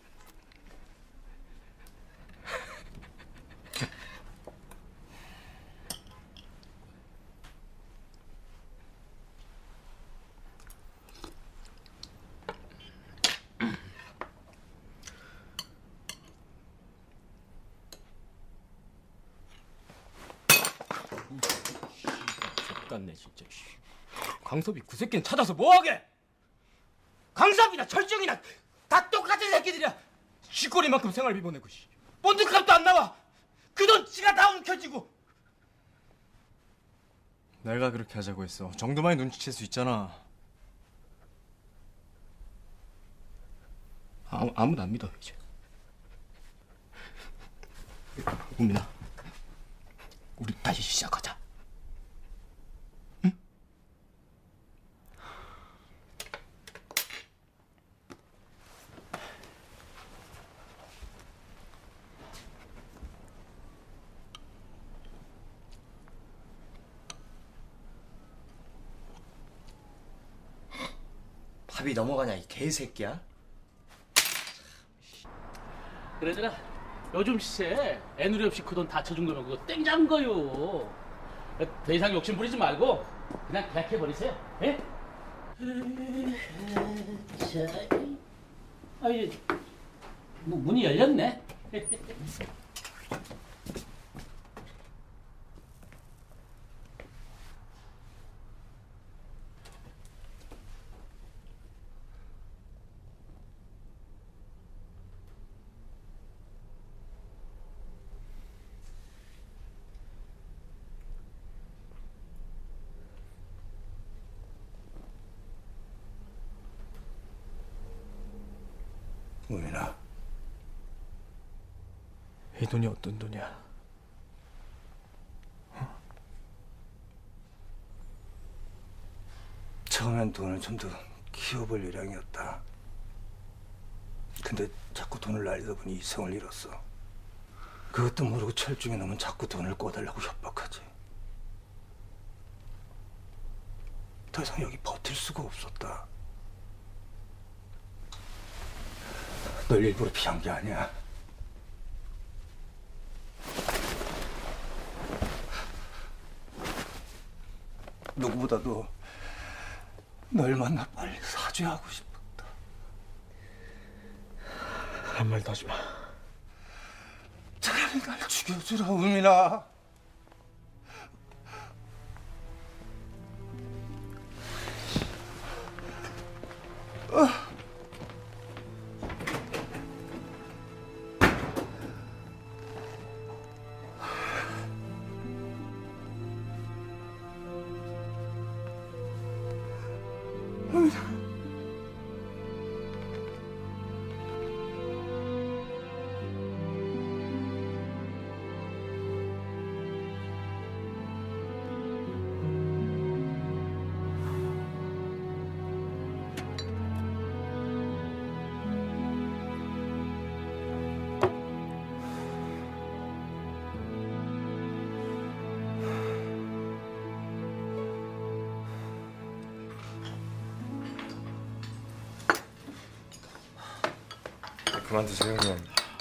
X같네 진짜. 강섭이 그 새끼는 찾아서 뭐하게? 강섭이나 철정이나 다 똑같은 새끼들이야. 쥐꼬리만큼 생활비 보내고 본드값도 안 나와. 그 돈 지가 다 움켜쥐고. 내가 그렇게 하자고 했어. 정도만이 눈치챌 수 있잖아. 아무도 안 믿어 이제. 우민아, 우리 다시 시작하자. 밥이 넘어가냐, 이 개새끼야? 그러더라 요즘 시세에 애누리 없이 그 돈 다 쳐준 거면 그거 땡 잡은 거요. 더 이상 욕심 부리지 말고 그냥 계약해버리세요. 예? 자, 아이, 뭐 문이 열렸네. 우민아, 이 돈이 어떤 돈이야? 처음엔 돈을 좀 더 키워볼 요량이었다. 근데 자꾸 돈을 날리다 보니 이성을 잃었어. 그것도 모르고 철중에 놈은 자꾸 돈을 꿔달라고 협박하지. 더 이상 여기 버틸 수가 없었다. 널 일부러 피한 게 아니야. 누구보다도 널 만나 빨리 사죄하고 싶었다. 아무 말도 하지 마. 차라리 날 죽여주라, 우민아. 그만두세요, 형님.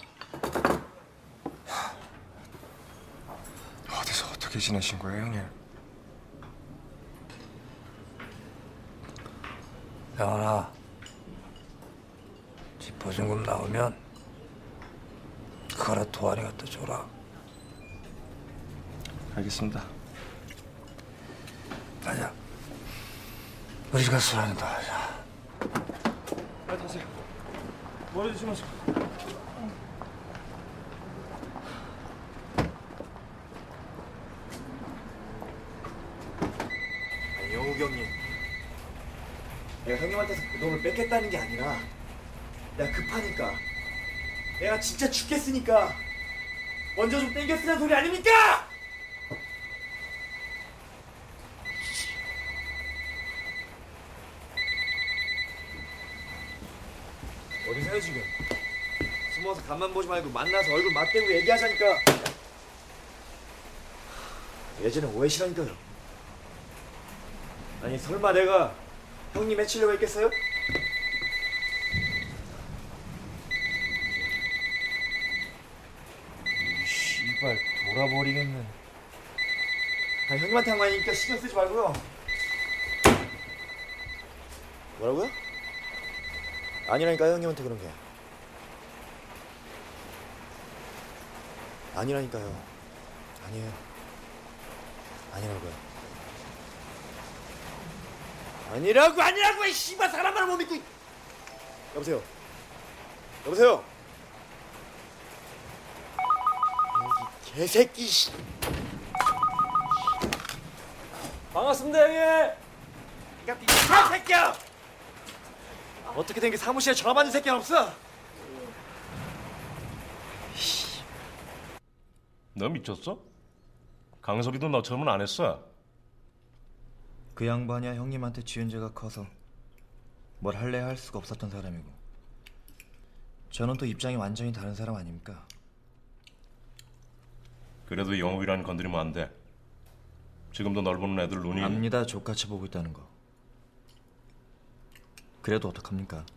어디서 어떻게 지내신 거예요, 형님? 영환아, 집 보증금 나오면 그거라 도안이 갖다 줘라. 알겠습니다. 가자. 우리가 술 한잔 더 하자. 빨리 타세요. 머리 조심하시고. 아니, 영욱이 형님. 내가 형님한테서 그 돈을 뺏겠다는 게 아니라 내가 급하니까, 내가 진짜 죽겠으니까 먼저 좀 땡겨 쓰는 소리 아닙니까? 어디서요 지금? 숨어서 간만 보지 말고 만나서 얼굴 맞대고 얘기하자니까. 예전에 오해시라니까요. 아니 설마 내가 형님 해치려고 했겠어요? 씨발 돌아버리겠네. 아니 형님한테 한 거 아니니까 신경 쓰지 말고요. 뭐라고요? 아니라니까요, 형님한테 그런 게. 아니라니까요. 아니에요. 아니라고요. 아니라고 이 씨발 사람 말을 못 믿고. 여보세요. 여보세요. 이 개새끼 씨. 반갑습니다, 형님. 이 개새끼야. 어떻게 된 게 사무실에 전화 받는 새끼는 없어? 너 미쳤어? 강섭이도 너처럼은 안 했어. 그 양반이야 형님한테 지은 죄가 커서 뭘 할래야 할 수가 없었던 사람이고, 저는 또 입장이 완전히 다른 사람 아닙니까? 그래도 영업이라는 건드리면 안 돼. 지금도 널 보는 애들 눈이... 압니다, 족같이 보고 있다는 거. 그래도 어떡합니까?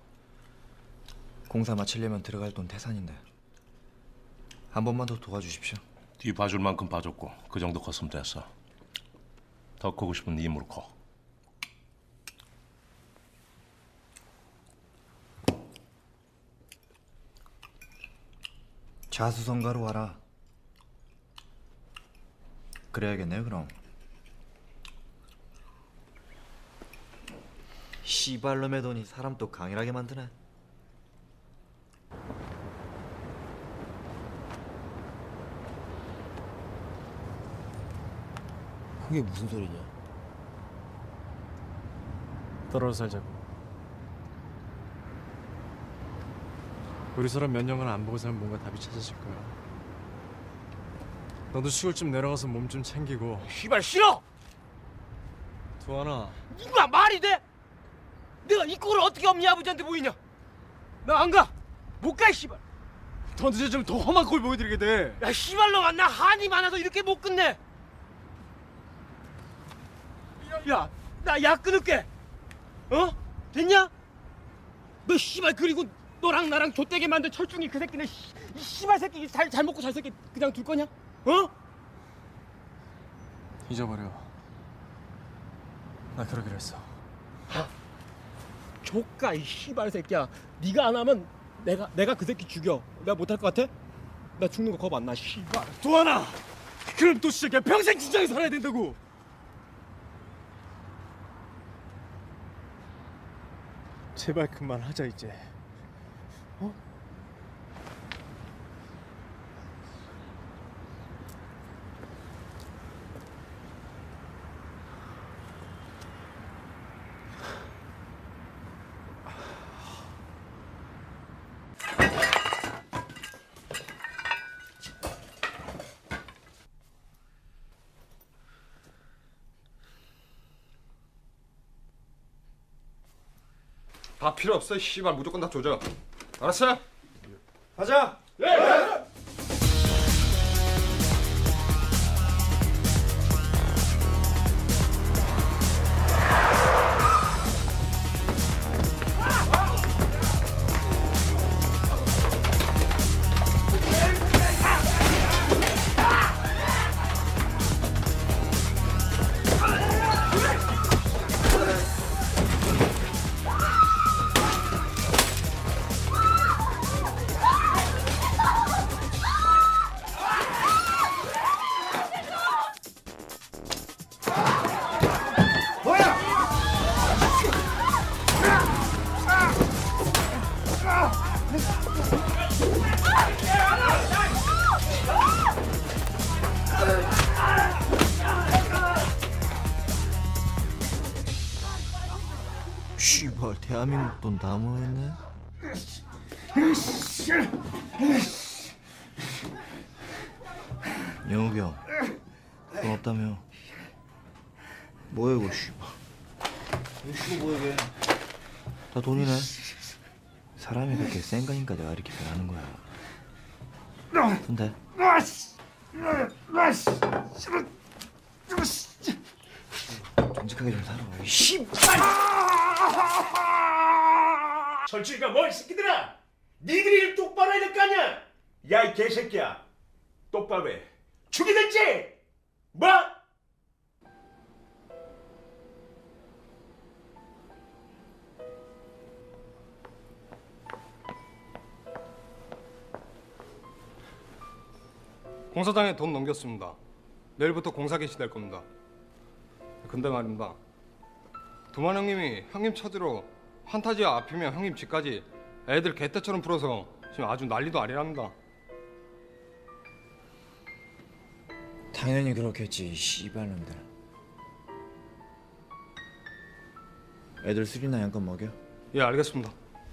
공사 마치려면 들어갈 돈 태산인데. 한 번만 더 도와주십시오. 뒤 봐줄 만큼 봐줬고 그 정도 컸으면 됐어. 더 크고 싶은 네 힘으로 커. 자수성가로 와라. 그래야겠네요, 그럼. 씨발놈의 돈이 사람 또 강인하게 만드네. 그게 무슨 소리냐? 떨어져 살자고. 우리 서로 몇 년간 안 보고 살면 뭔가 답이 찾아질 거야. 너도 시골 좀 내려가서 몸 좀 챙기고. 씨발 싫어! 두하나. 누가 말이 돼? 내가 이 꼴을 어떻게 엄니 아버지한테 보이냐? 나 안 가! 못 가, 씨발! 더 늦어지면 더 험한 꼴 보여드리게 돼. 야, 씨발놈아, 나 한이 많아서 이렇게 못 끝내! 야, 나 약 끊을게! 어? 됐냐? 너 씨발, 그리고 너랑 나랑 좆되게 만든 철중이 그 새끼네. 이 씨발 새끼 잘 먹고 잘 새끼 그냥 둘 거냐? 어? 잊어버려. 나 그러기로 했어. 조까 이 씨발 새끼야. 네가 안 하면 내가 그 새끼 죽여. 내가 못할 것 같아? 나 죽는 거 겁 안 나. 씨발. 두하나. 그럼 또 시작해. 평생 진작에 살아야 된다고. 제발 그만하자 이제. 어? 다 필요 없어. 씨발 무조건 다 조져. 알았어? 가자. 대한민국 돈 다 모였네. 영욱이 형, 돈 없다며. 뭐야 이거 씨발. 이거 씨발 뭐야 이게. 다 돈이네. 사람이 그렇게 센 거니까 내가 이렇게 변하는 거야. 근데 정직하게 좀 살아. 이 씨발. 철쭉이가 뭐 이 새끼들아! 니들이 일 똑바로 해야 될 거 아니야! 야 이 개새끼야! 똑바로 해! 죽이든지! 뭐? 공사장에 돈 넘겼습니다. 내일부터 공사 개시될 겁니다. 근데 말입니다. 두만 형님이 형님 찾으러 판타지아 앞이면 형님 집까지 애들 개떼처럼 풀어서 지금 아주 난리도 아니랍니다. 당연히 그렇겠지, 이 씨발놈들. 애들 술이나 양껏 먹여? 예, 알겠습니다.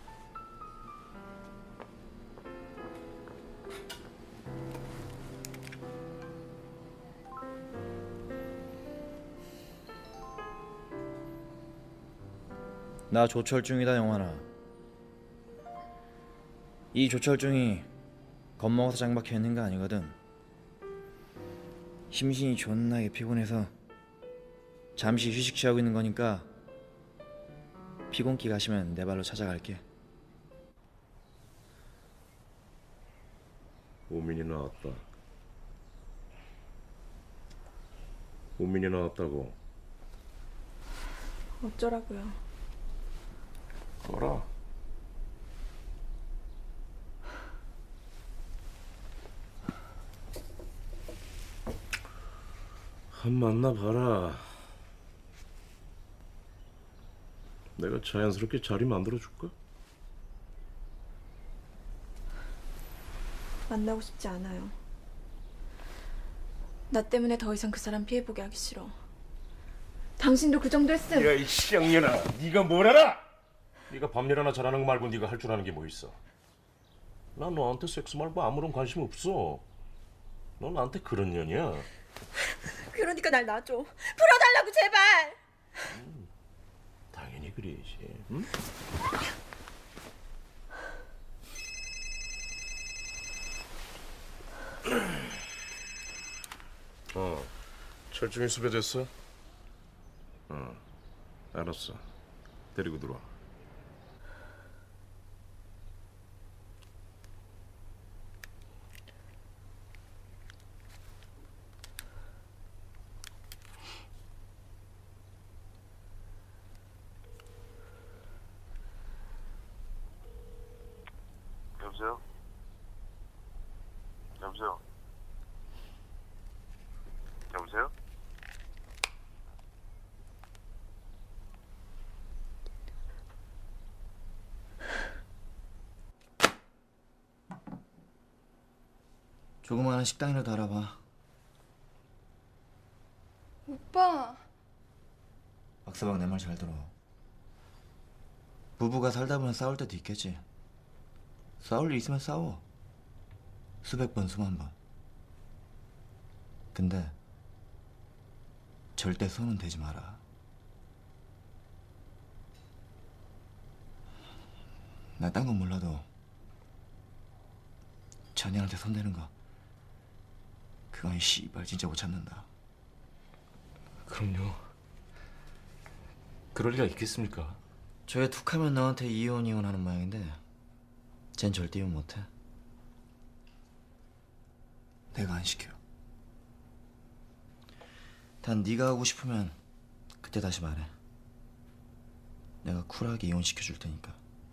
나 조철중이다, 영환아. 이 조철중이 겁먹어서 장박해 있는 거 아니거든. 심신이 존나게 피곤해서 잠시 휴식 취하고 있는 거니까 피곤기 가시면 내 발로 찾아갈게. 우민이 나왔다. 우민이 나왔다고. 어쩌라고요? 거라. 한 만나봐라. 내가 자연스럽게 자리 만들어줄까? 만나고 싶지 않아요. 나 때문에 더 이상 그 사람 피해보게 하기 싫어. 당신도 그 정도 했음. 야, 이 시장년아, 네가 뭘 알아? 네가 밤일 하나 잘하는 거 말고 네가 할 줄 아는 게 뭐 있어? 난 너한테 섹스 말고 아무런 관심 없어. 너 나한테 그런 년이야. 그러니까 날 놔줘. 풀어달라고 제발. 당연히 그래야지. 응? 철중이 수배됐어? 알았어. 데리고 들어와. 여보세요? 여보세요? 여보세요? 조그마한 식당이라도 알아봐. 오빠. 박서방 내 말 잘 들어. 부부가 살다 보면 싸울 때도 있겠지. 싸울 일 있으면 싸워. 수백 번, 수만 번. 근데 절대 손은 대지 마라. 나 딴 건 몰라도 전현한테 손대는 거 그건 씨발 진짜 못 참는다. 그럼요. 그럴 리가 있겠습니까? 저애 툭하면 너한테 이혼하는 모양인데 쟨 절대 이혼 못해. 내가 안 시켜. 단 네가 하고 싶으면 그때 다시 말해. 내가 쿨하게 이혼시켜줄 테니까.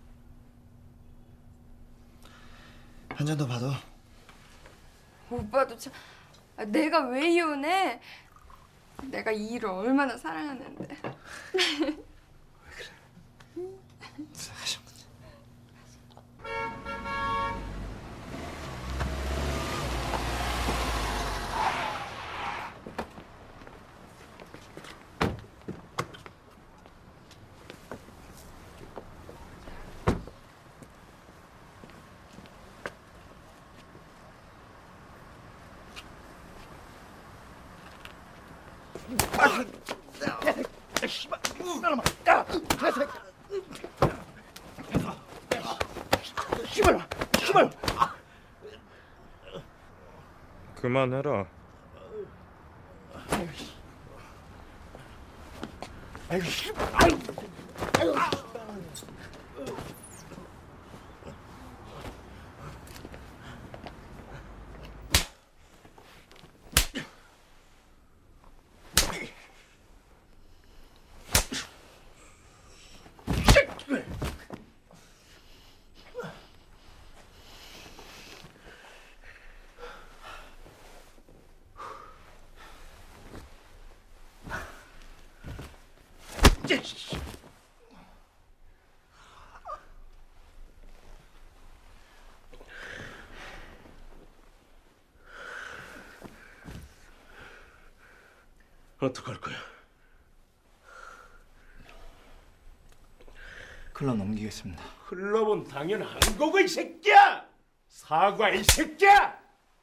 한 잔 더 받아. 오빠도 참. 내가 왜 이혼해? 내가 이 일을 얼마나 사랑하는데. 씨발, 사람아, 야, 씨발, 씨발. 그만해라. 아유, 씨발, 아유, 아유. 어떡할 거야? 클럽 넘기겠습니다. 클럽은 당연한 거고 이 새끼야. 사과 이 새끼야.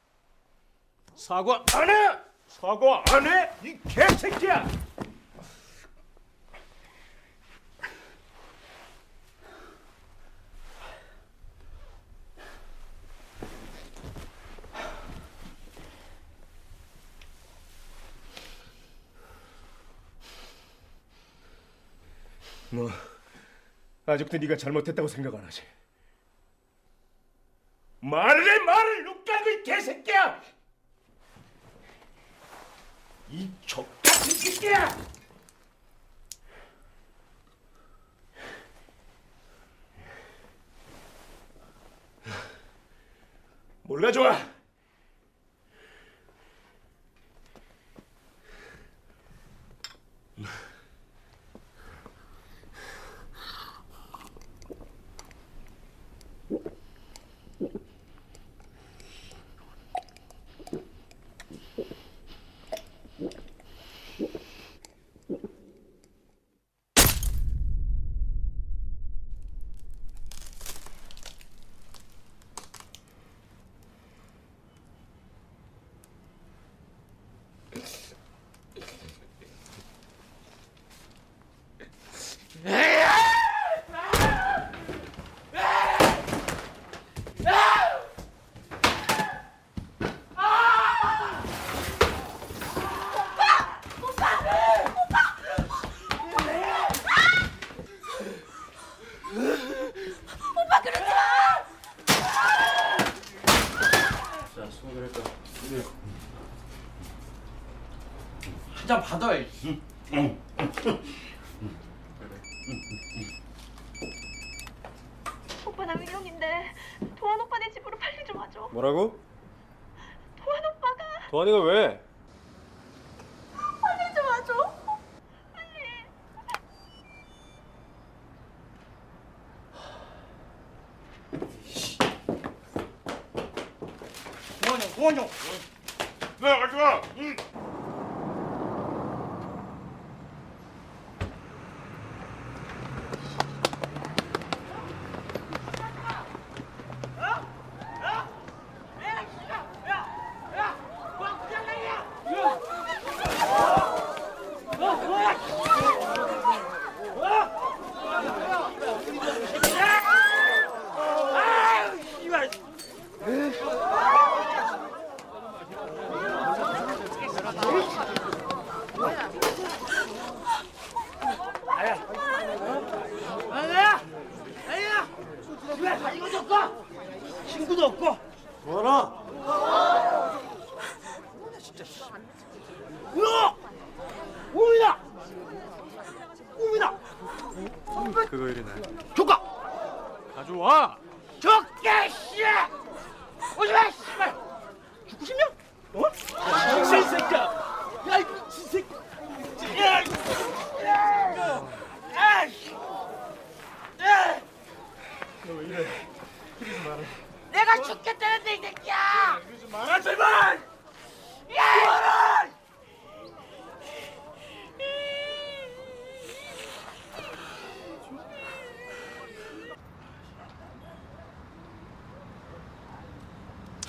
사과 안 해. 사과 안 해. 이 개새끼야. 너 아직도 네가 잘못했다고 생각 안 하지? 말을 해 말을 눈 깔고 이 개새끼야! 이 족같은 새끼야! 뭘 가져와? 한잔 받아. 오빠 나 위령인데 도환 오빠네 집으로 빨리 좀 와줘. 뭐라고? 도환 오빠가 도환이가 왜? 빨리 좀 와줘. 도환 형. 왜 가져와? 친구도 없고. 도환아. 뭐야? 꿈이다. 꿈이다. 그거 이리네. 조카. 가져와. 조카 씨. 오지마 씨발. 죽고 싶냐? 어? 미친 새끼야. 야 이 미친 새끼. 야. 너 이래. 이러지 마라. 내가 죽겠다는데 이 새끼야. 이러지 마라 제발. 야!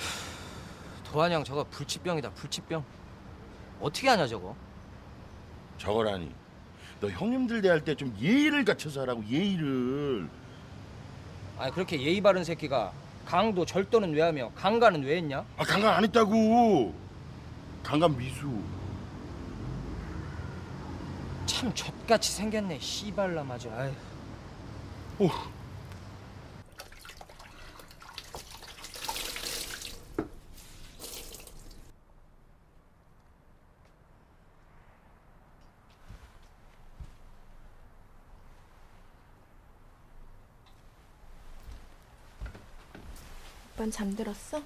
도환이 형 저거 불치병이다 불치병. 어떻게 하냐 저거. 저거라니. 너 형님들 대할 때 좀 예의를 갖춰서 하라고, 예의를. 아니 그렇게 예의 바른 새끼가 강도 절도는 왜 하며 강간은 왜 했냐? 아, 강간 안 했다고. 강간 미수. 참 젖같이 생겼네 씨발라 맞아. 아휴. 오. 오빤 잠들었어?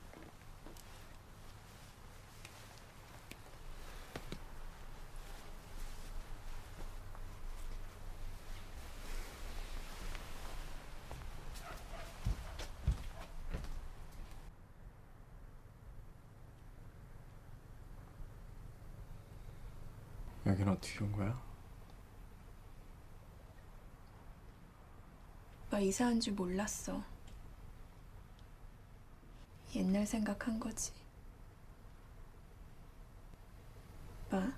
여긴 어떻게 온 거야? 오빠 이사한 줄 몰랐어. 옛날 생각한 거지. 오빠.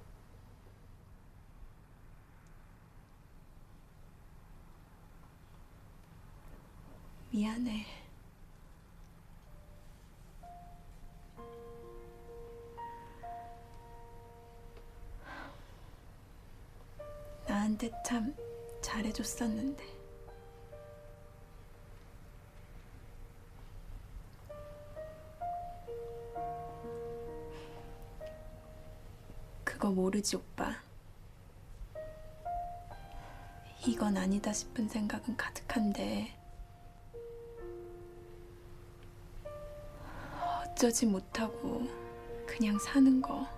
미안해. 나한테 참 잘해줬었는데. 그거 모르지, 오빠. 이건 아니다 싶은 생각은 가득한데 어쩌지 못하고 그냥 사는 거.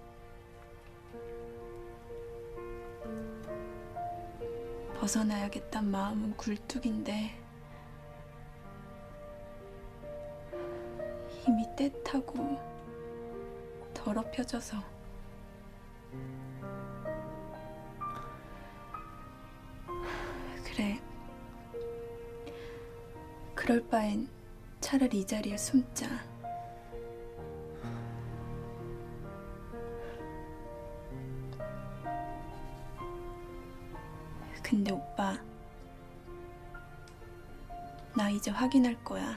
벗어나야겠단 마음은 굴뚝인데 힘이 떼타고 더럽혀져서. 그래. 그럴 바엔 차라리 이 자리에 숨자. 근데 오빠, 나 이제 확인할 거야.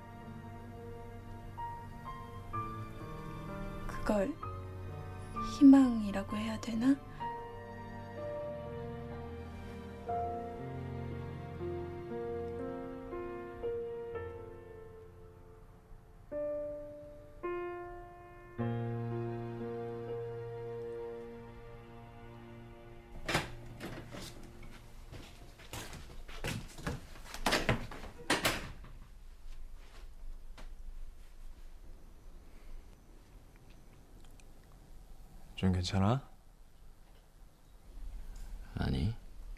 그걸 희망이라고 해야 되나? 좀 괜찮아? 아니.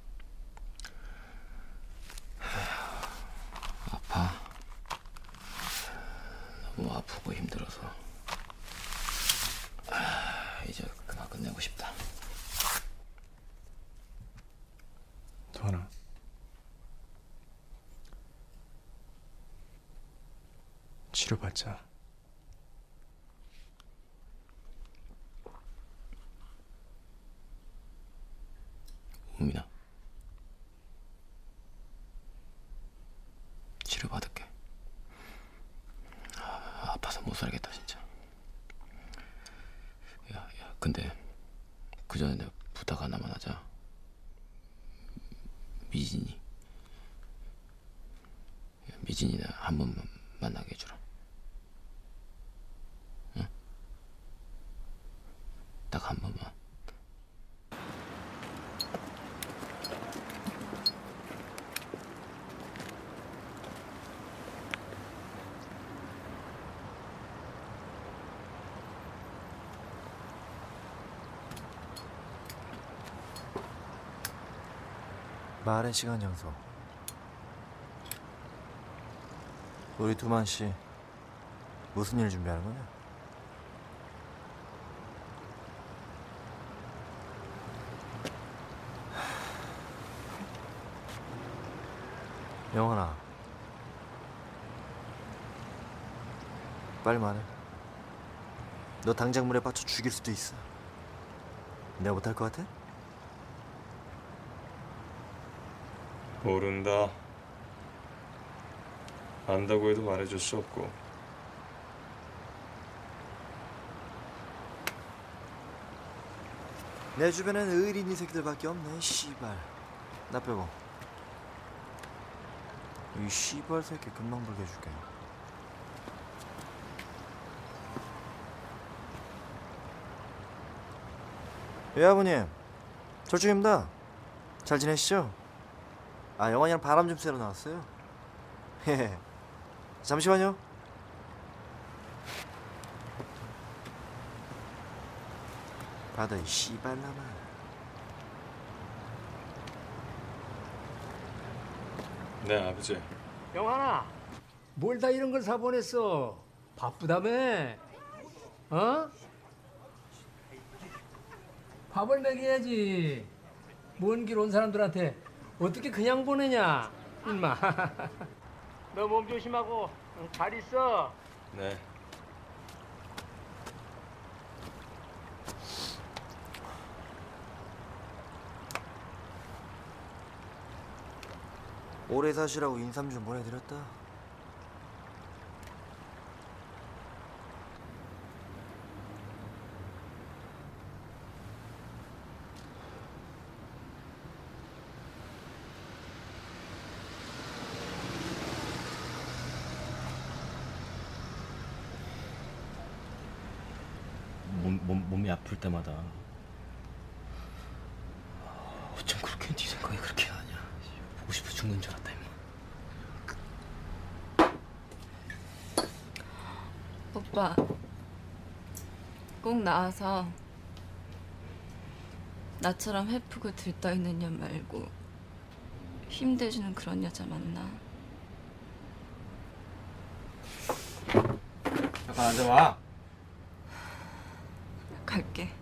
아파. 너무 아프고 힘들어서. 이제 그만 끝내고 싶다. 또 하나. 치료받자. 우민아, 치료받을게. 아파서 못 살겠다 진짜. 야, 근데 그 전에 내가 부탁 하나만 하자. 미진이나 한 번만 만나게 해주라. 응? 딱 한 번만. 말의 시간 장소. 우리 두만 씨 무슨 일 준비하는 거냐? 영환아, 빨리 말해. 너 당장 물에 빠져 죽일 수도 있어. 내가 못할 것 같아? 모른다. 안다고 해도 말해줄 수 없고. 내 주변엔 의리니 새끼들밖에 없네. 씨발. 나 빼고. 이 씨발 새끼 금방 불게 해줄게. 예, 아버님. 절중입니다. 잘 지내시죠? 아, 영환이랑 바람 좀 쐬러 나왔어요. 헤헤. 잠시만요. 받아, 이 씨발놈아. 네, 아버지. 영환아, 뭘 다 이런 걸 사보냈어? 바쁘다며? 어? 밥을 먹여야지. 먼 길 온 사람들한테 어떻게 그냥 보내냐, 임마. 너 몸 조심하고 잘 있어. 네. 오래 사시라고 인삼 좀 보내드렸다. 몸이 아플 때마다 어쩜 그렇게 네 생각이 그렇게 하냐. 보고 싶어 죽는 줄 알았다, 임마. 오빠, 꼭 나와서 나처럼 해프고 들떠있는 년 말고 힘대주는 그런 여자 만나. 잠깐 앉아봐. 갈게.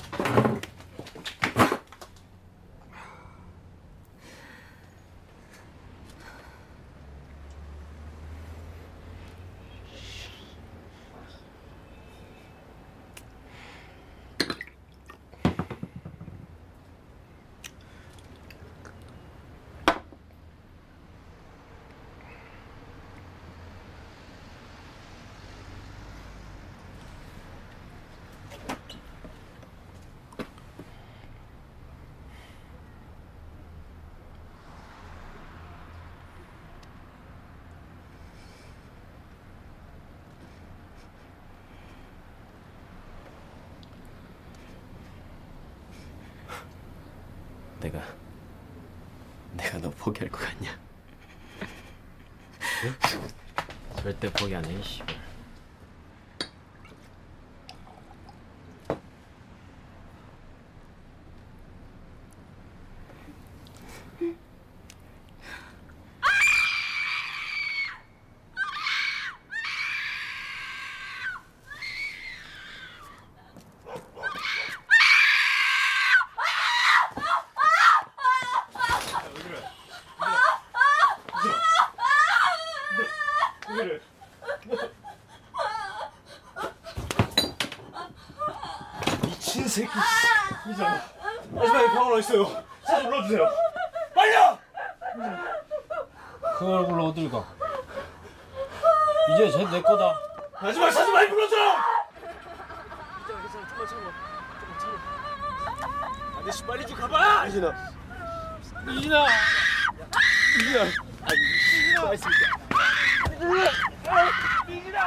내가 너 포기할 것 같냐? 절대 포기 안 해, 이 씨발. 미친 새끼. 이잖아. 마지막에 병원 어디 있어요? 차 좀 불러주세요. 빨리요. 그 얼굴로 어딜 가? 이제 쟤 내 거다. 마지막 차 좀 많이 불러줘. 괜찮아. 조금만 참아. 아저씨 빨리 좀 가봐. 이진아. 이진아. 나이스. 이진아.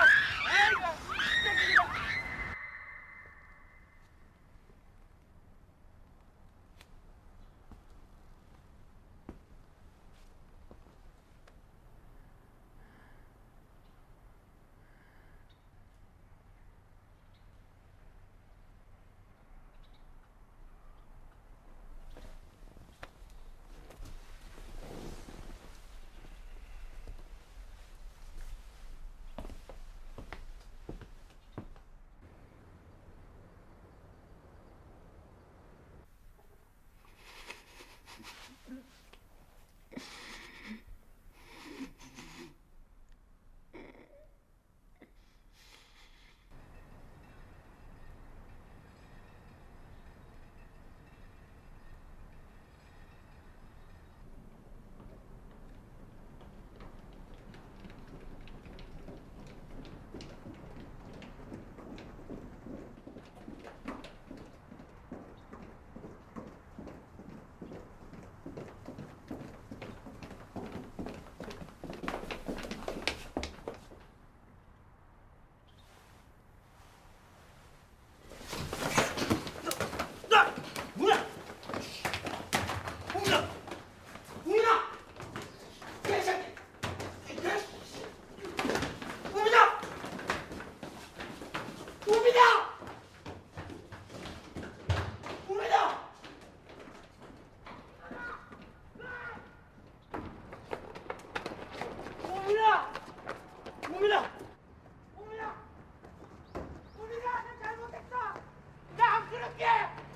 우민아! 우민아! 우민아, 나 잘못했어! 나 안 그럴게!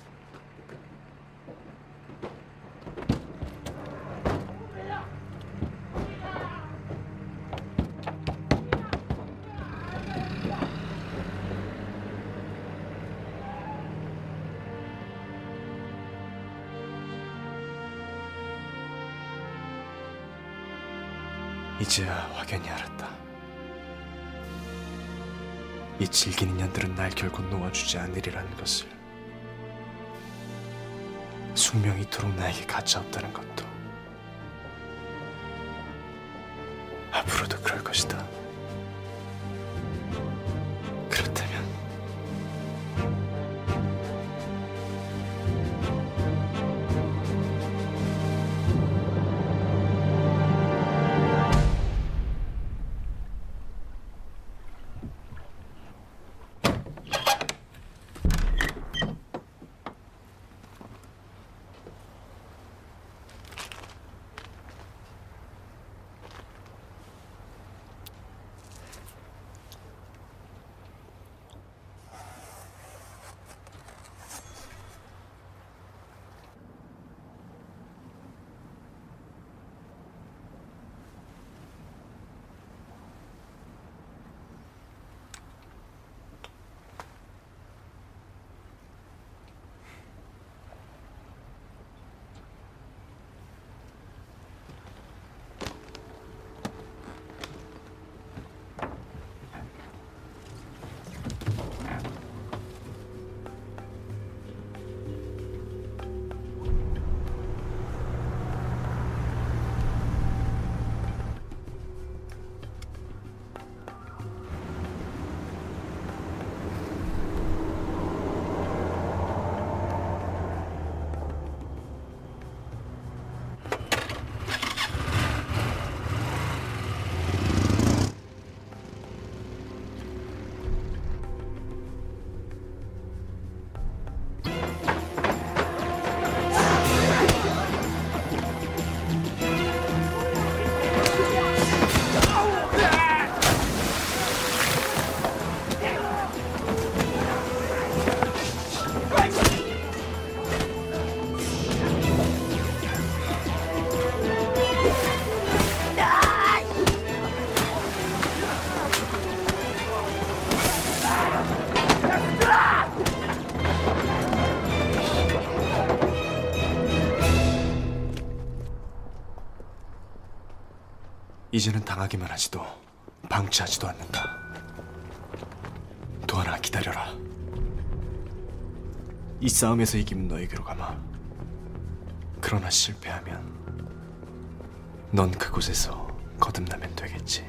우민아! 이제야 확연히 알았다. 이 질긴 인연들은 날 결코 놓아주지 않으리라는 것을. 숙명이 이토록 나에게 가차없다는 것도. 앞으로도 그럴 것이다. 그렇다면 이제는 당하기만 하지도 방치하지도 않는다. 도하나 기다려라. 이 싸움에서 이기면 너에게로 가마. 그러나 실패하면 넌 그곳에서 거듭나면 되겠지.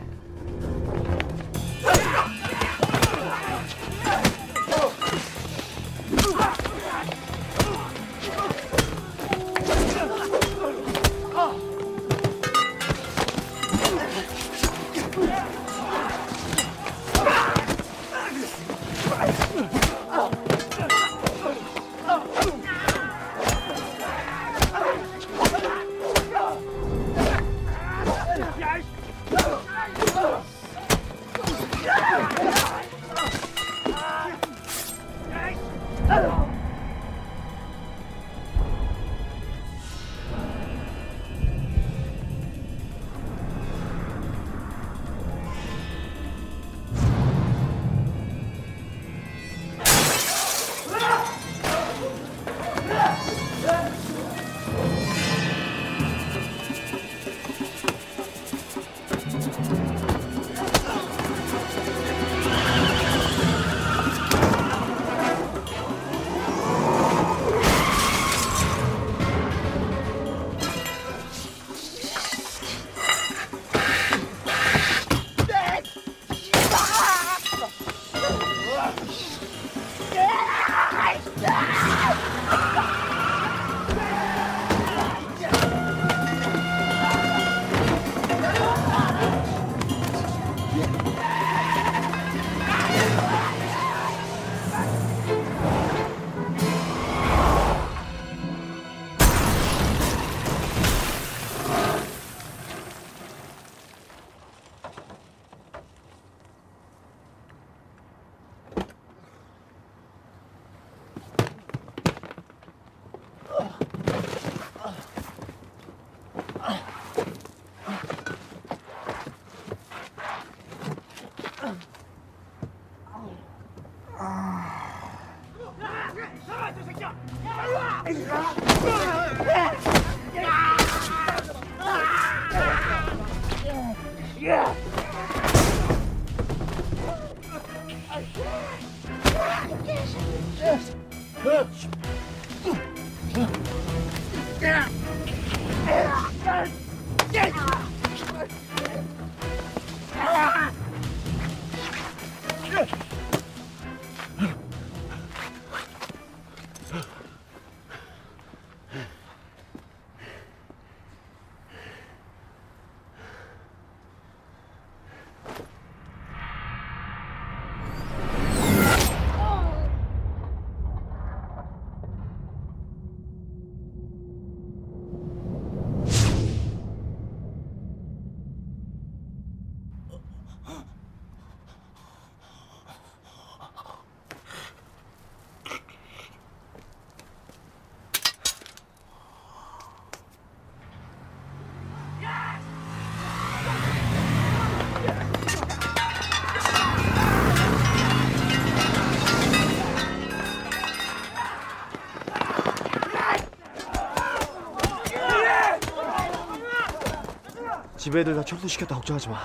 집 애들 다 철수시켰다. 걱정하지 마.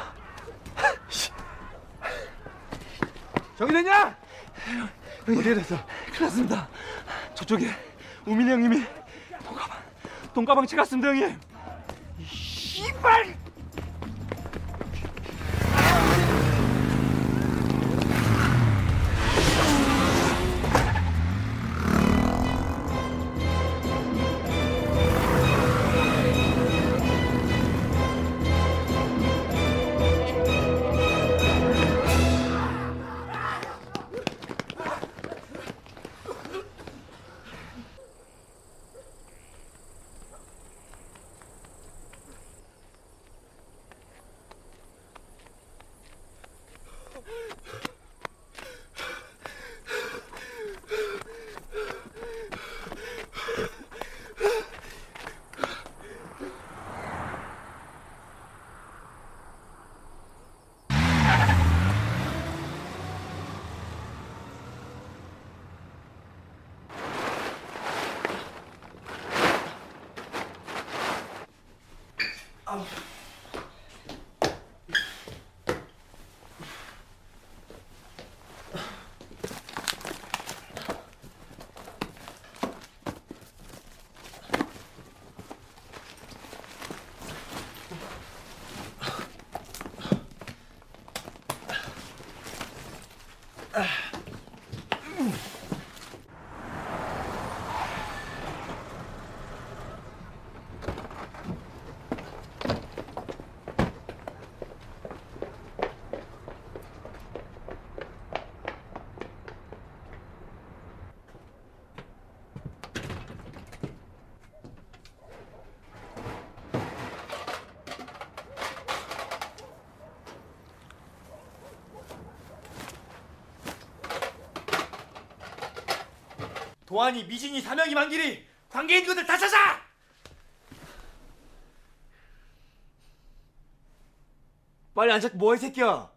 정리됐냐? 어떻게 됐어? 큰일 났습니다. 저쪽에 우민이 형님이 돈가방 채갔습니다, 형님. 씨발! 도안이, 미진이, 삼영이, 만길이 관계 있는 것들 다 찾아! 빨리 안 찾고 뭐해, 새끼야?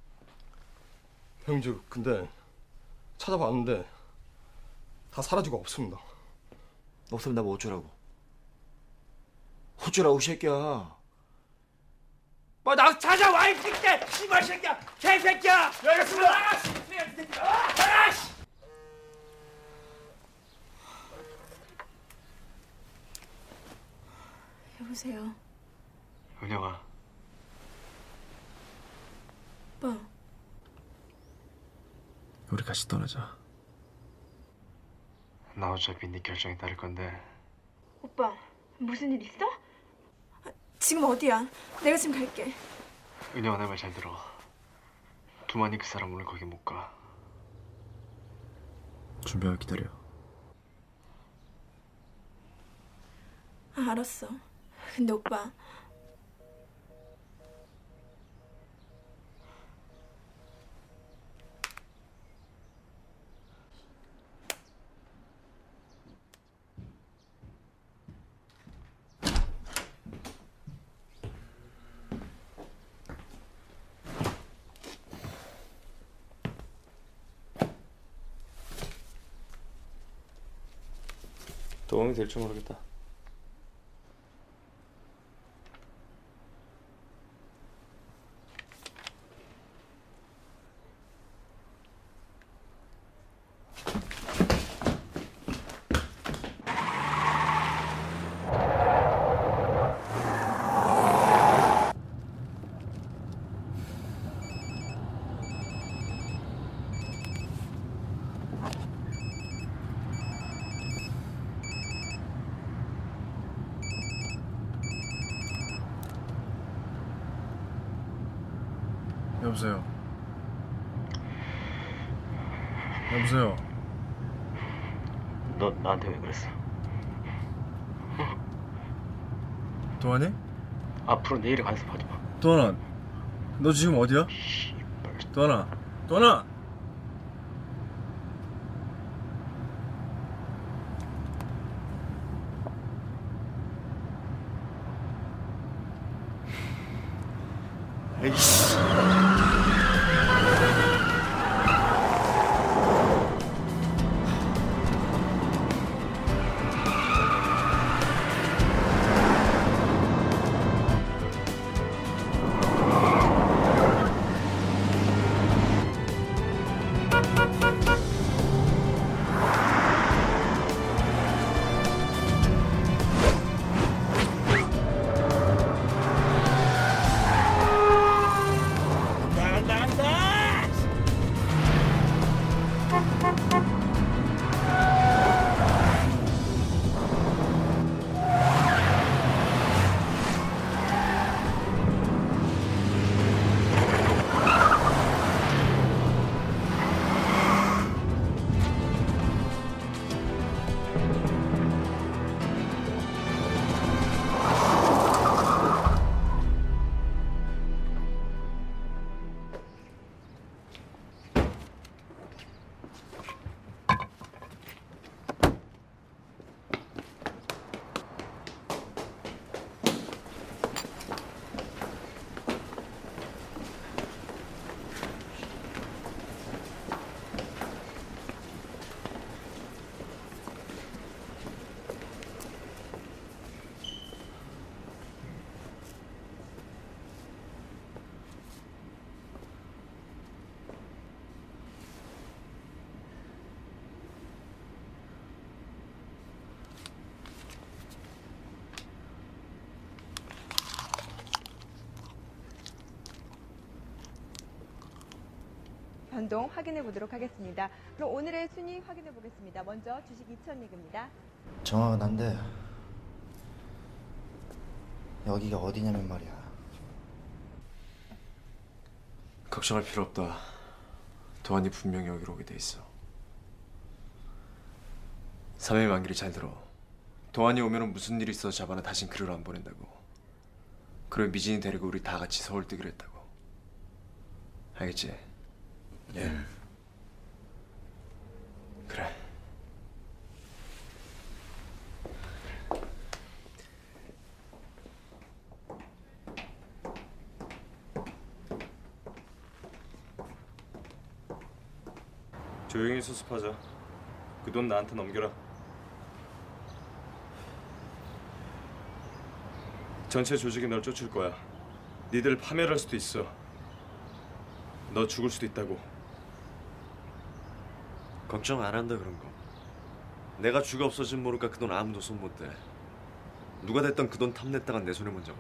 형주, 근데 찾아봤는데 다 사라지고 없습니다. 없으면 나 뭐 어쩌라고? 어쩌라고, 새끼야? 빨리 나 찾아와, 이 새끼야! 씨발 새끼야! 개새끼야! 알겠습니다! 나가! 씨! 여보세요. 은영아, 오빠. 우리 같이 떠나자. 나 어차피 네 결정에 따를 건데. 오빠, 무슨 일 있어? 지금 어디야? 내가 지금 갈게. 은영아, 내 말 잘 들어. 두만이 그 사람 오늘 거기 못 가. 준비하고 기다려. 아, 알았어. 근데 오빠. 도움이 될지 모르겠다. 여보세요. 여보세요. 너 나한테 왜 그랬어? 도환이? 앞으로 내 일에 간섭하지 마. 도환아, 너 지금 어디야? 도환아, 도환아. 에이씨. 변동 확인해 보도록 하겠습니다. 그럼 오늘의 순위 확인해 보겠습니다. 먼저 주식 2,000리그입니다. 정확은 한데 여기가 어디냐면 말이야. 걱정할 필요 없다. 도환이 분명히 여기로 오게 돼 있어. 3회 만기를 잘 들어. 도환이 오면은 무슨 일이 있어 잡아나 다신 그를 안 보낸다고. 그리고 미진이 데리고 우리 다 같이 서울 뜨기로 했다고. 알겠지? 예. 그래. 조용히 수습하자. 그 돈 나한테 넘겨라. 전체 조직이 널 쫓을 거야. 니들 파멸할 수도 있어. 너 죽을 수도 있다고. 걱정 안 한다 그런 거. 내가 죽어 없어진 모르니까 그 돈 아무도 손 못 대. 누가 됐든 그 돈 탐냈다간 내 손에 먼저 가.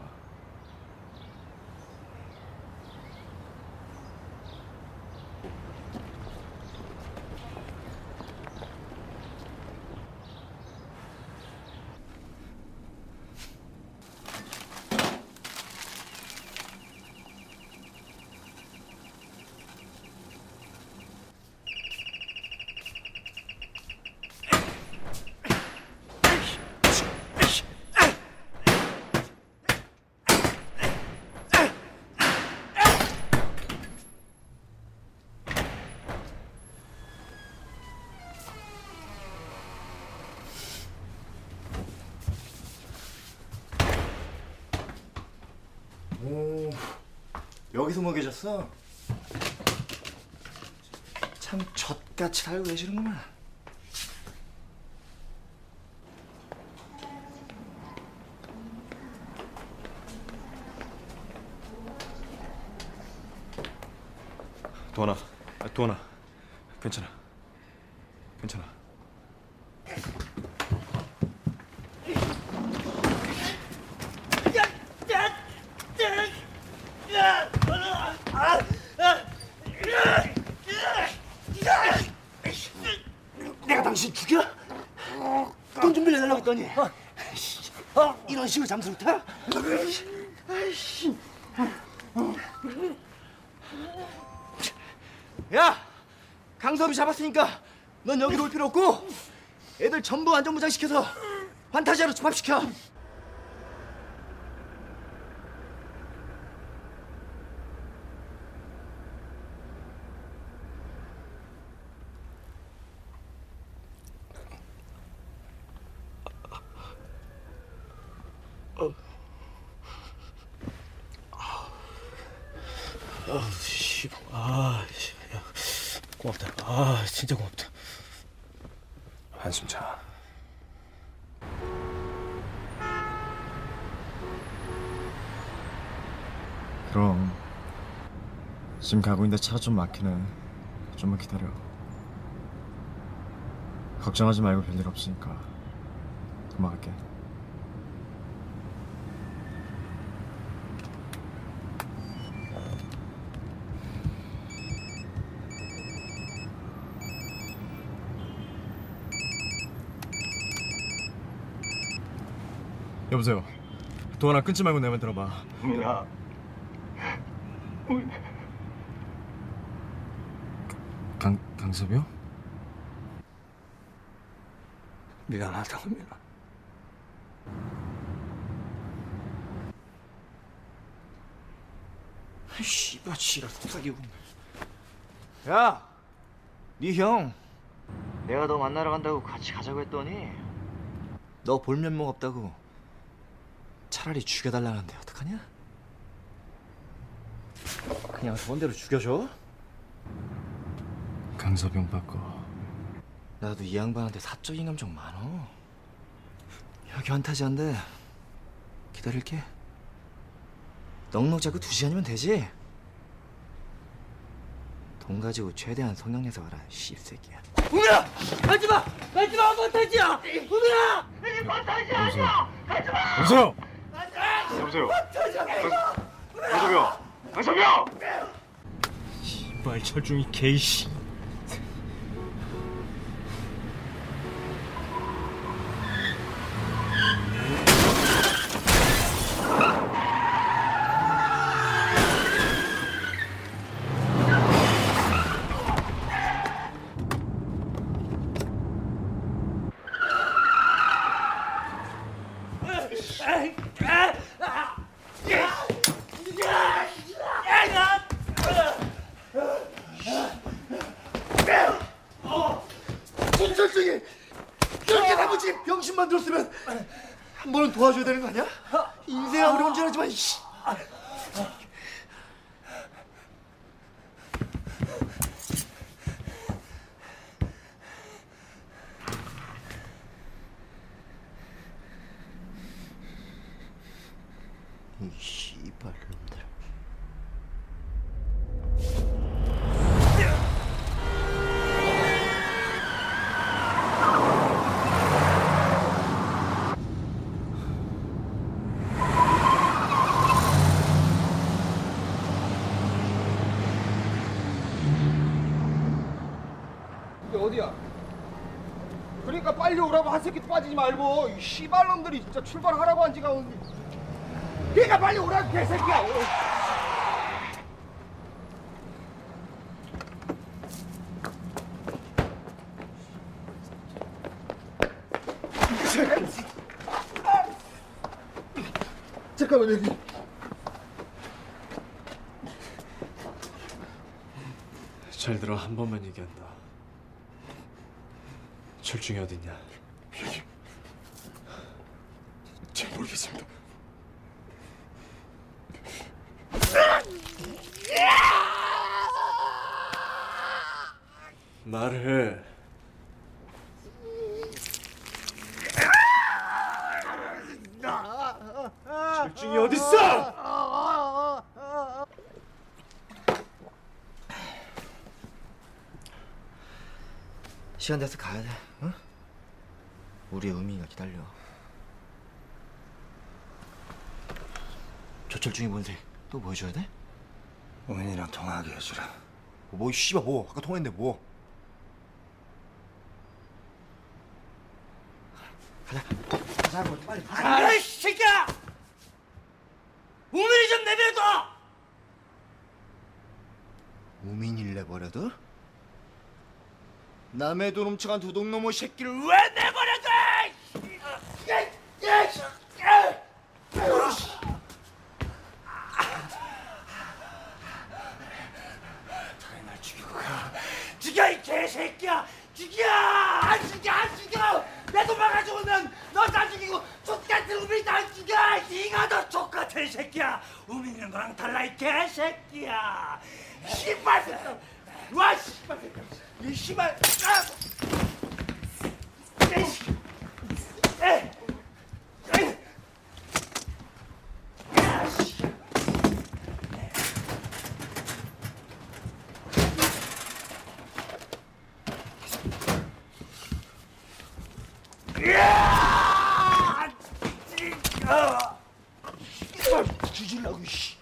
오, 여기서 뭐 계셨어? 참 젖같이 살고 계시는구만. 도환아, 도환아, 괜찮아, 괜찮아. 내가 당신 죽여? 돈 좀 빌려달라고 했더니 이런 식으로 잠수를 타? 야! 강섭이 잡았으니까 넌 여기로 올 필요 없고 애들 전부 안전무장시켜서 환타지아로 집합시켜. 씨발. 아, 야, 고맙다. 아, 진짜 고맙다. 한숨 자. 그럼 지금 가고 있는데 차가 좀 막히네. 좀만 기다려. 걱정하지 말고 별일 없으니까 도망갈게. 여보세요. 도하나 끊지 말고 내 말 들어봐. 우민아. 강섭이요? 미안하다, 우민아. 씨발 지랄 속삭이고. 야, 네 형. 내가 너 만나러 간다고 같이 가자고 했더니 너 볼 면목 없다고 차라리 죽여달라는데 어떡하냐? 그냥 좋은 대로 죽여줘. 강섭이 형 바꿔. 나도 이 양반한테 사적인 감정 많어. 여기 환타지한데 기다릴게. 넉넉 잡고 2시간이면 되지. 돈 가지고 최대한 성령 내서 와라, 씹새끼야. 우민아! 가지마! 가지마! 판타지야! 우민아! 이게 판타지야! 가지마! 여보세요! 여보세요? 강섭이야! 강섭이야! 씨발 철중이 개이씨. 철중이 이렇게 나머지 병신만 들었으면 한 번은 도와줘야 되는 거 아니야? 인생 아무리 온전하지만 씨. 이 씨발놈들. 이게 어디야? 그러니까 빨리 오라고 한 새끼도 빠지지 말고 이 씨발놈들이 진짜 출발하라고 한 지가 언제? 그러니까 빨리 오라고 개새끼야. 잠깐만 여기. 잘 들어. 한 번만 얘기한다. 철중이 어딨냐? 잘 모르겠습니다. 말해. 철중이 어딨어? 시간 돼서 가야 돼. 응? 우리 의미가 기다려. 조철중이 뭔데? 또 보여줘야 돼? 우민이랑 통화하게 해주라. 뭐 씨발 뭐? 아까 통화했는데 뭐? 가자. 빨리 가자. 아, 이 새끼야! 우민이 좀 내버려둬! 우민이를 내버려둬? 남의 돈 훔쳐간 도둑놈의 새끼를 왜 내버려둬! 저리 날 죽이고 가. 죽여 이 개새끼야! 죽여! 안 죽여! 내 돈 막아주면 너 다 죽이고 족같은 우민이 다 죽여! 네가 더 족같은 새끼야! 우민이는 너랑 달라 이 개새끼야! 씨발 새끼야! 와 씨발 새끼야! 이 씨발! 뒤질라고 씨.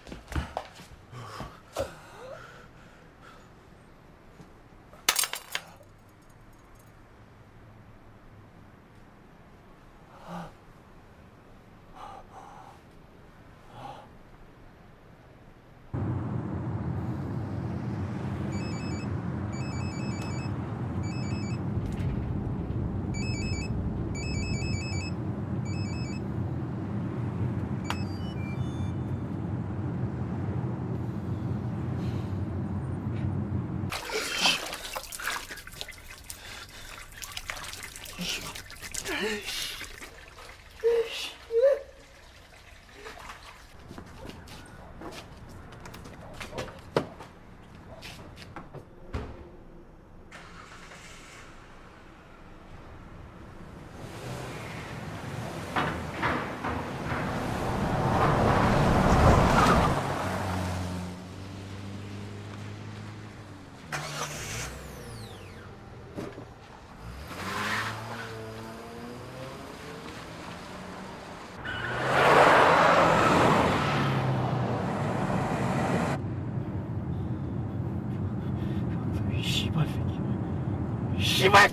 씨발 새끼. 씨발!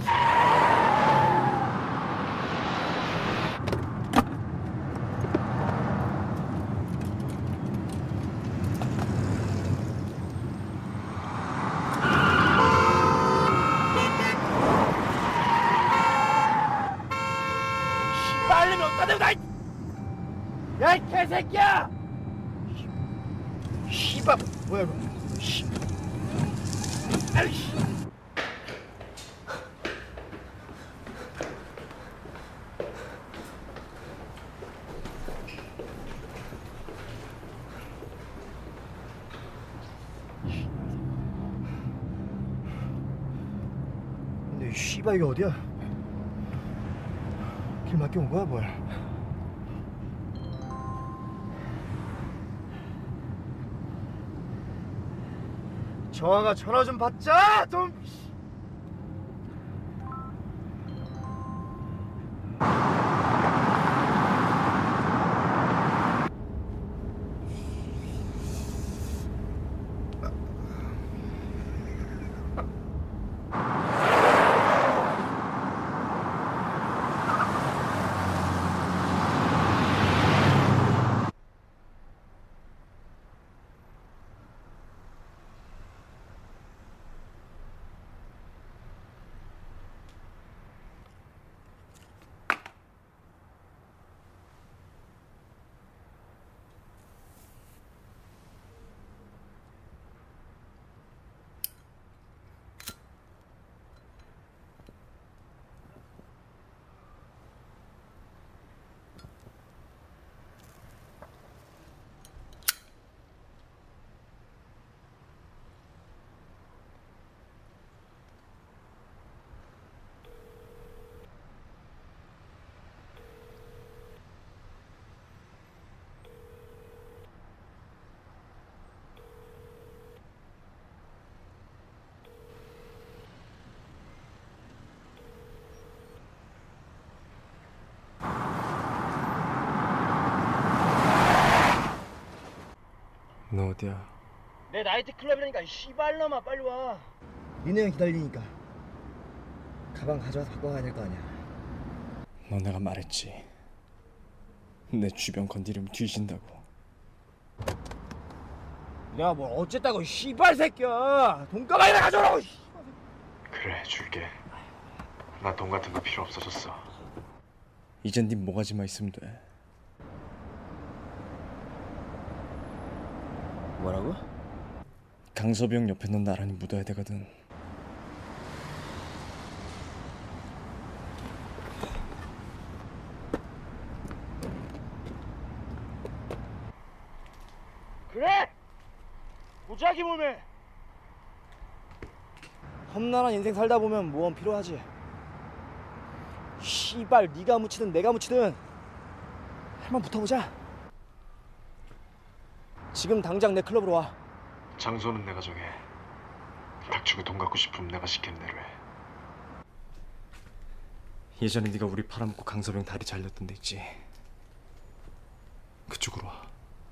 씨발놈이 어디다 대고 나! 야, 이 개새끼야! 씨발, 뭐야 이거? 씨. 아이씨. 근데 이 씨발 이게 어디야? 길 막혀 온 거야 뭐야? 정아가 전화 좀 받자 좀. 너 어디야? 내 나이트클럽이라니까 이 씨발놈아 빨리 와. 니네 형 기다리니까 가방 가져와서 바꿔 가야 될 거 아니야. 너 내가 말했지. 내 주변 건드리면 뒤진다고. 내가 뭘 어쨌다고 씨발 새끼야. 돈가방이나 가져오라고. 그래 줄게. 나 돈 같은 거 필요 없어졌어. 이젠 네 모가지만 있으면 돼. 뭐라고? 강섭이 형 옆에 넌 나란히 묻어야 되거든. 그래! 무지하게 몸에 험난한 인생 살다 보면 모험 필요하지. 씨발 네가 묻히든 내가 묻히든 한번 붙어보자. 지금 당장 내 클럽으로 와. 장소는 내가 정해. 닥치고 돈 갖고 싶으면 내가 시키는 대로 해. 예전에 네가 우리 팔아먹고 강섭이 형 다리 잘렸던 데 있지? 그쪽으로 와.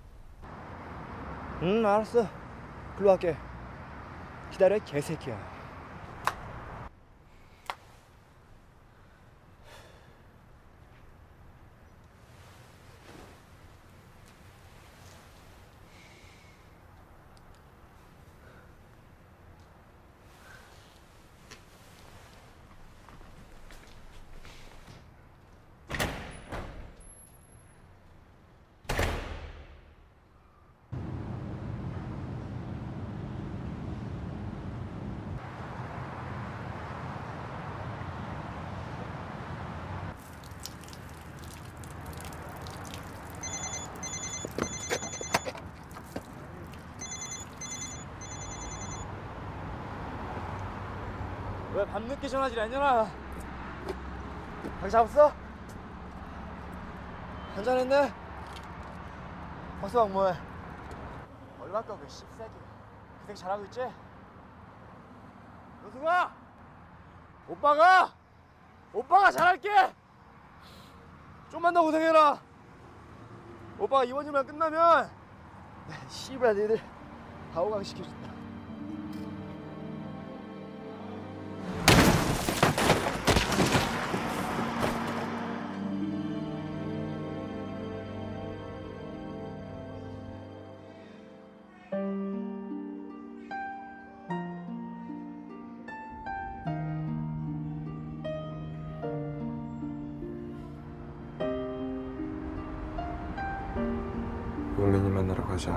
응 알았어. 글로 갈게. 기다려 이 개새끼야. 왜 밤늦게 전화질 않냐나? 자기 잡았어? 한잔했네? 박서방 뭐해? 얼마 거 그 씹새끼 그 새끼 잘하고 있지? 노승아! 오빠가 잘할게! 좀만 더 고생해라. 오빠가 이번 일만 끝나면 씨발 니들 가오강 시켜준다. 용민이 만나러 가자.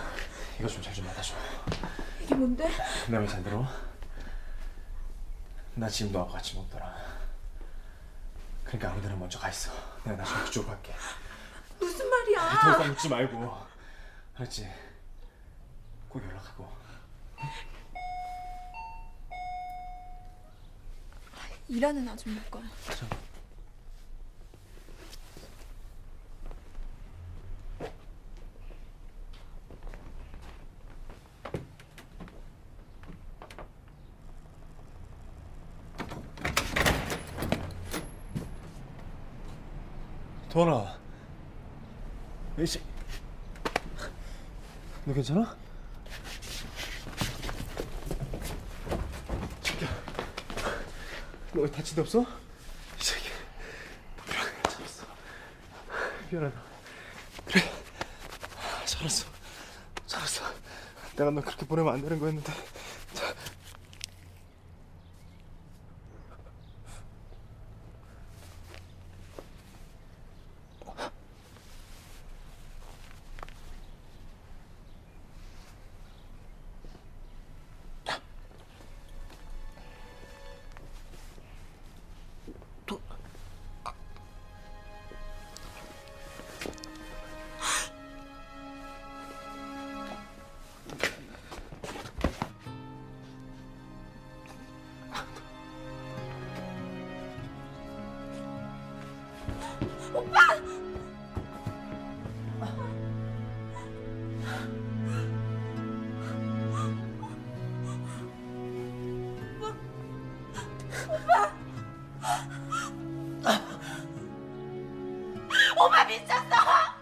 이거 좀 잘 좀 받아줘. 이게 뭔데? 내 말 잘 들어? 나 지금 너하고 같이 못 놀아. 그러니까 아무데나 먼저 가 있어. 내가 나중에 그쪽으로 갈게. 무슨 말이야? 더 이상 묻지 말고. 알았지? 꼭 연락하고. 일하는 아줌마가. 도원아, 이씨, 너 괜찮아? 새끼야, 너 왜 다친 데 없어? 이 새끼, 괜찮았어. 미안하다. 그래, 잘했어. 내가 너 그렇게 보내면 안 되는 거였는데. 오빠 미쳤어!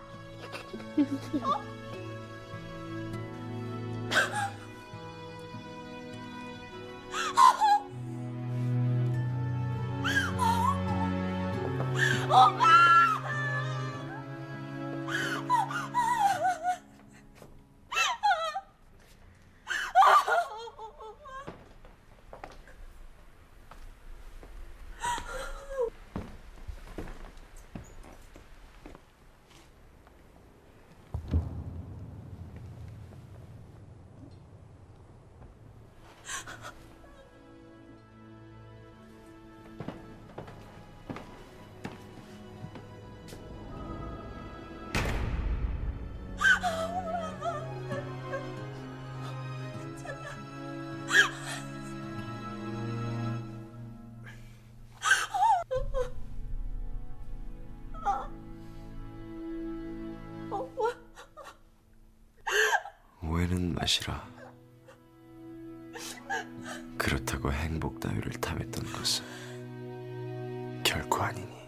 오해는 마시라. 그렇다고 행복 따위를 탐했던 것은 결코 아니니.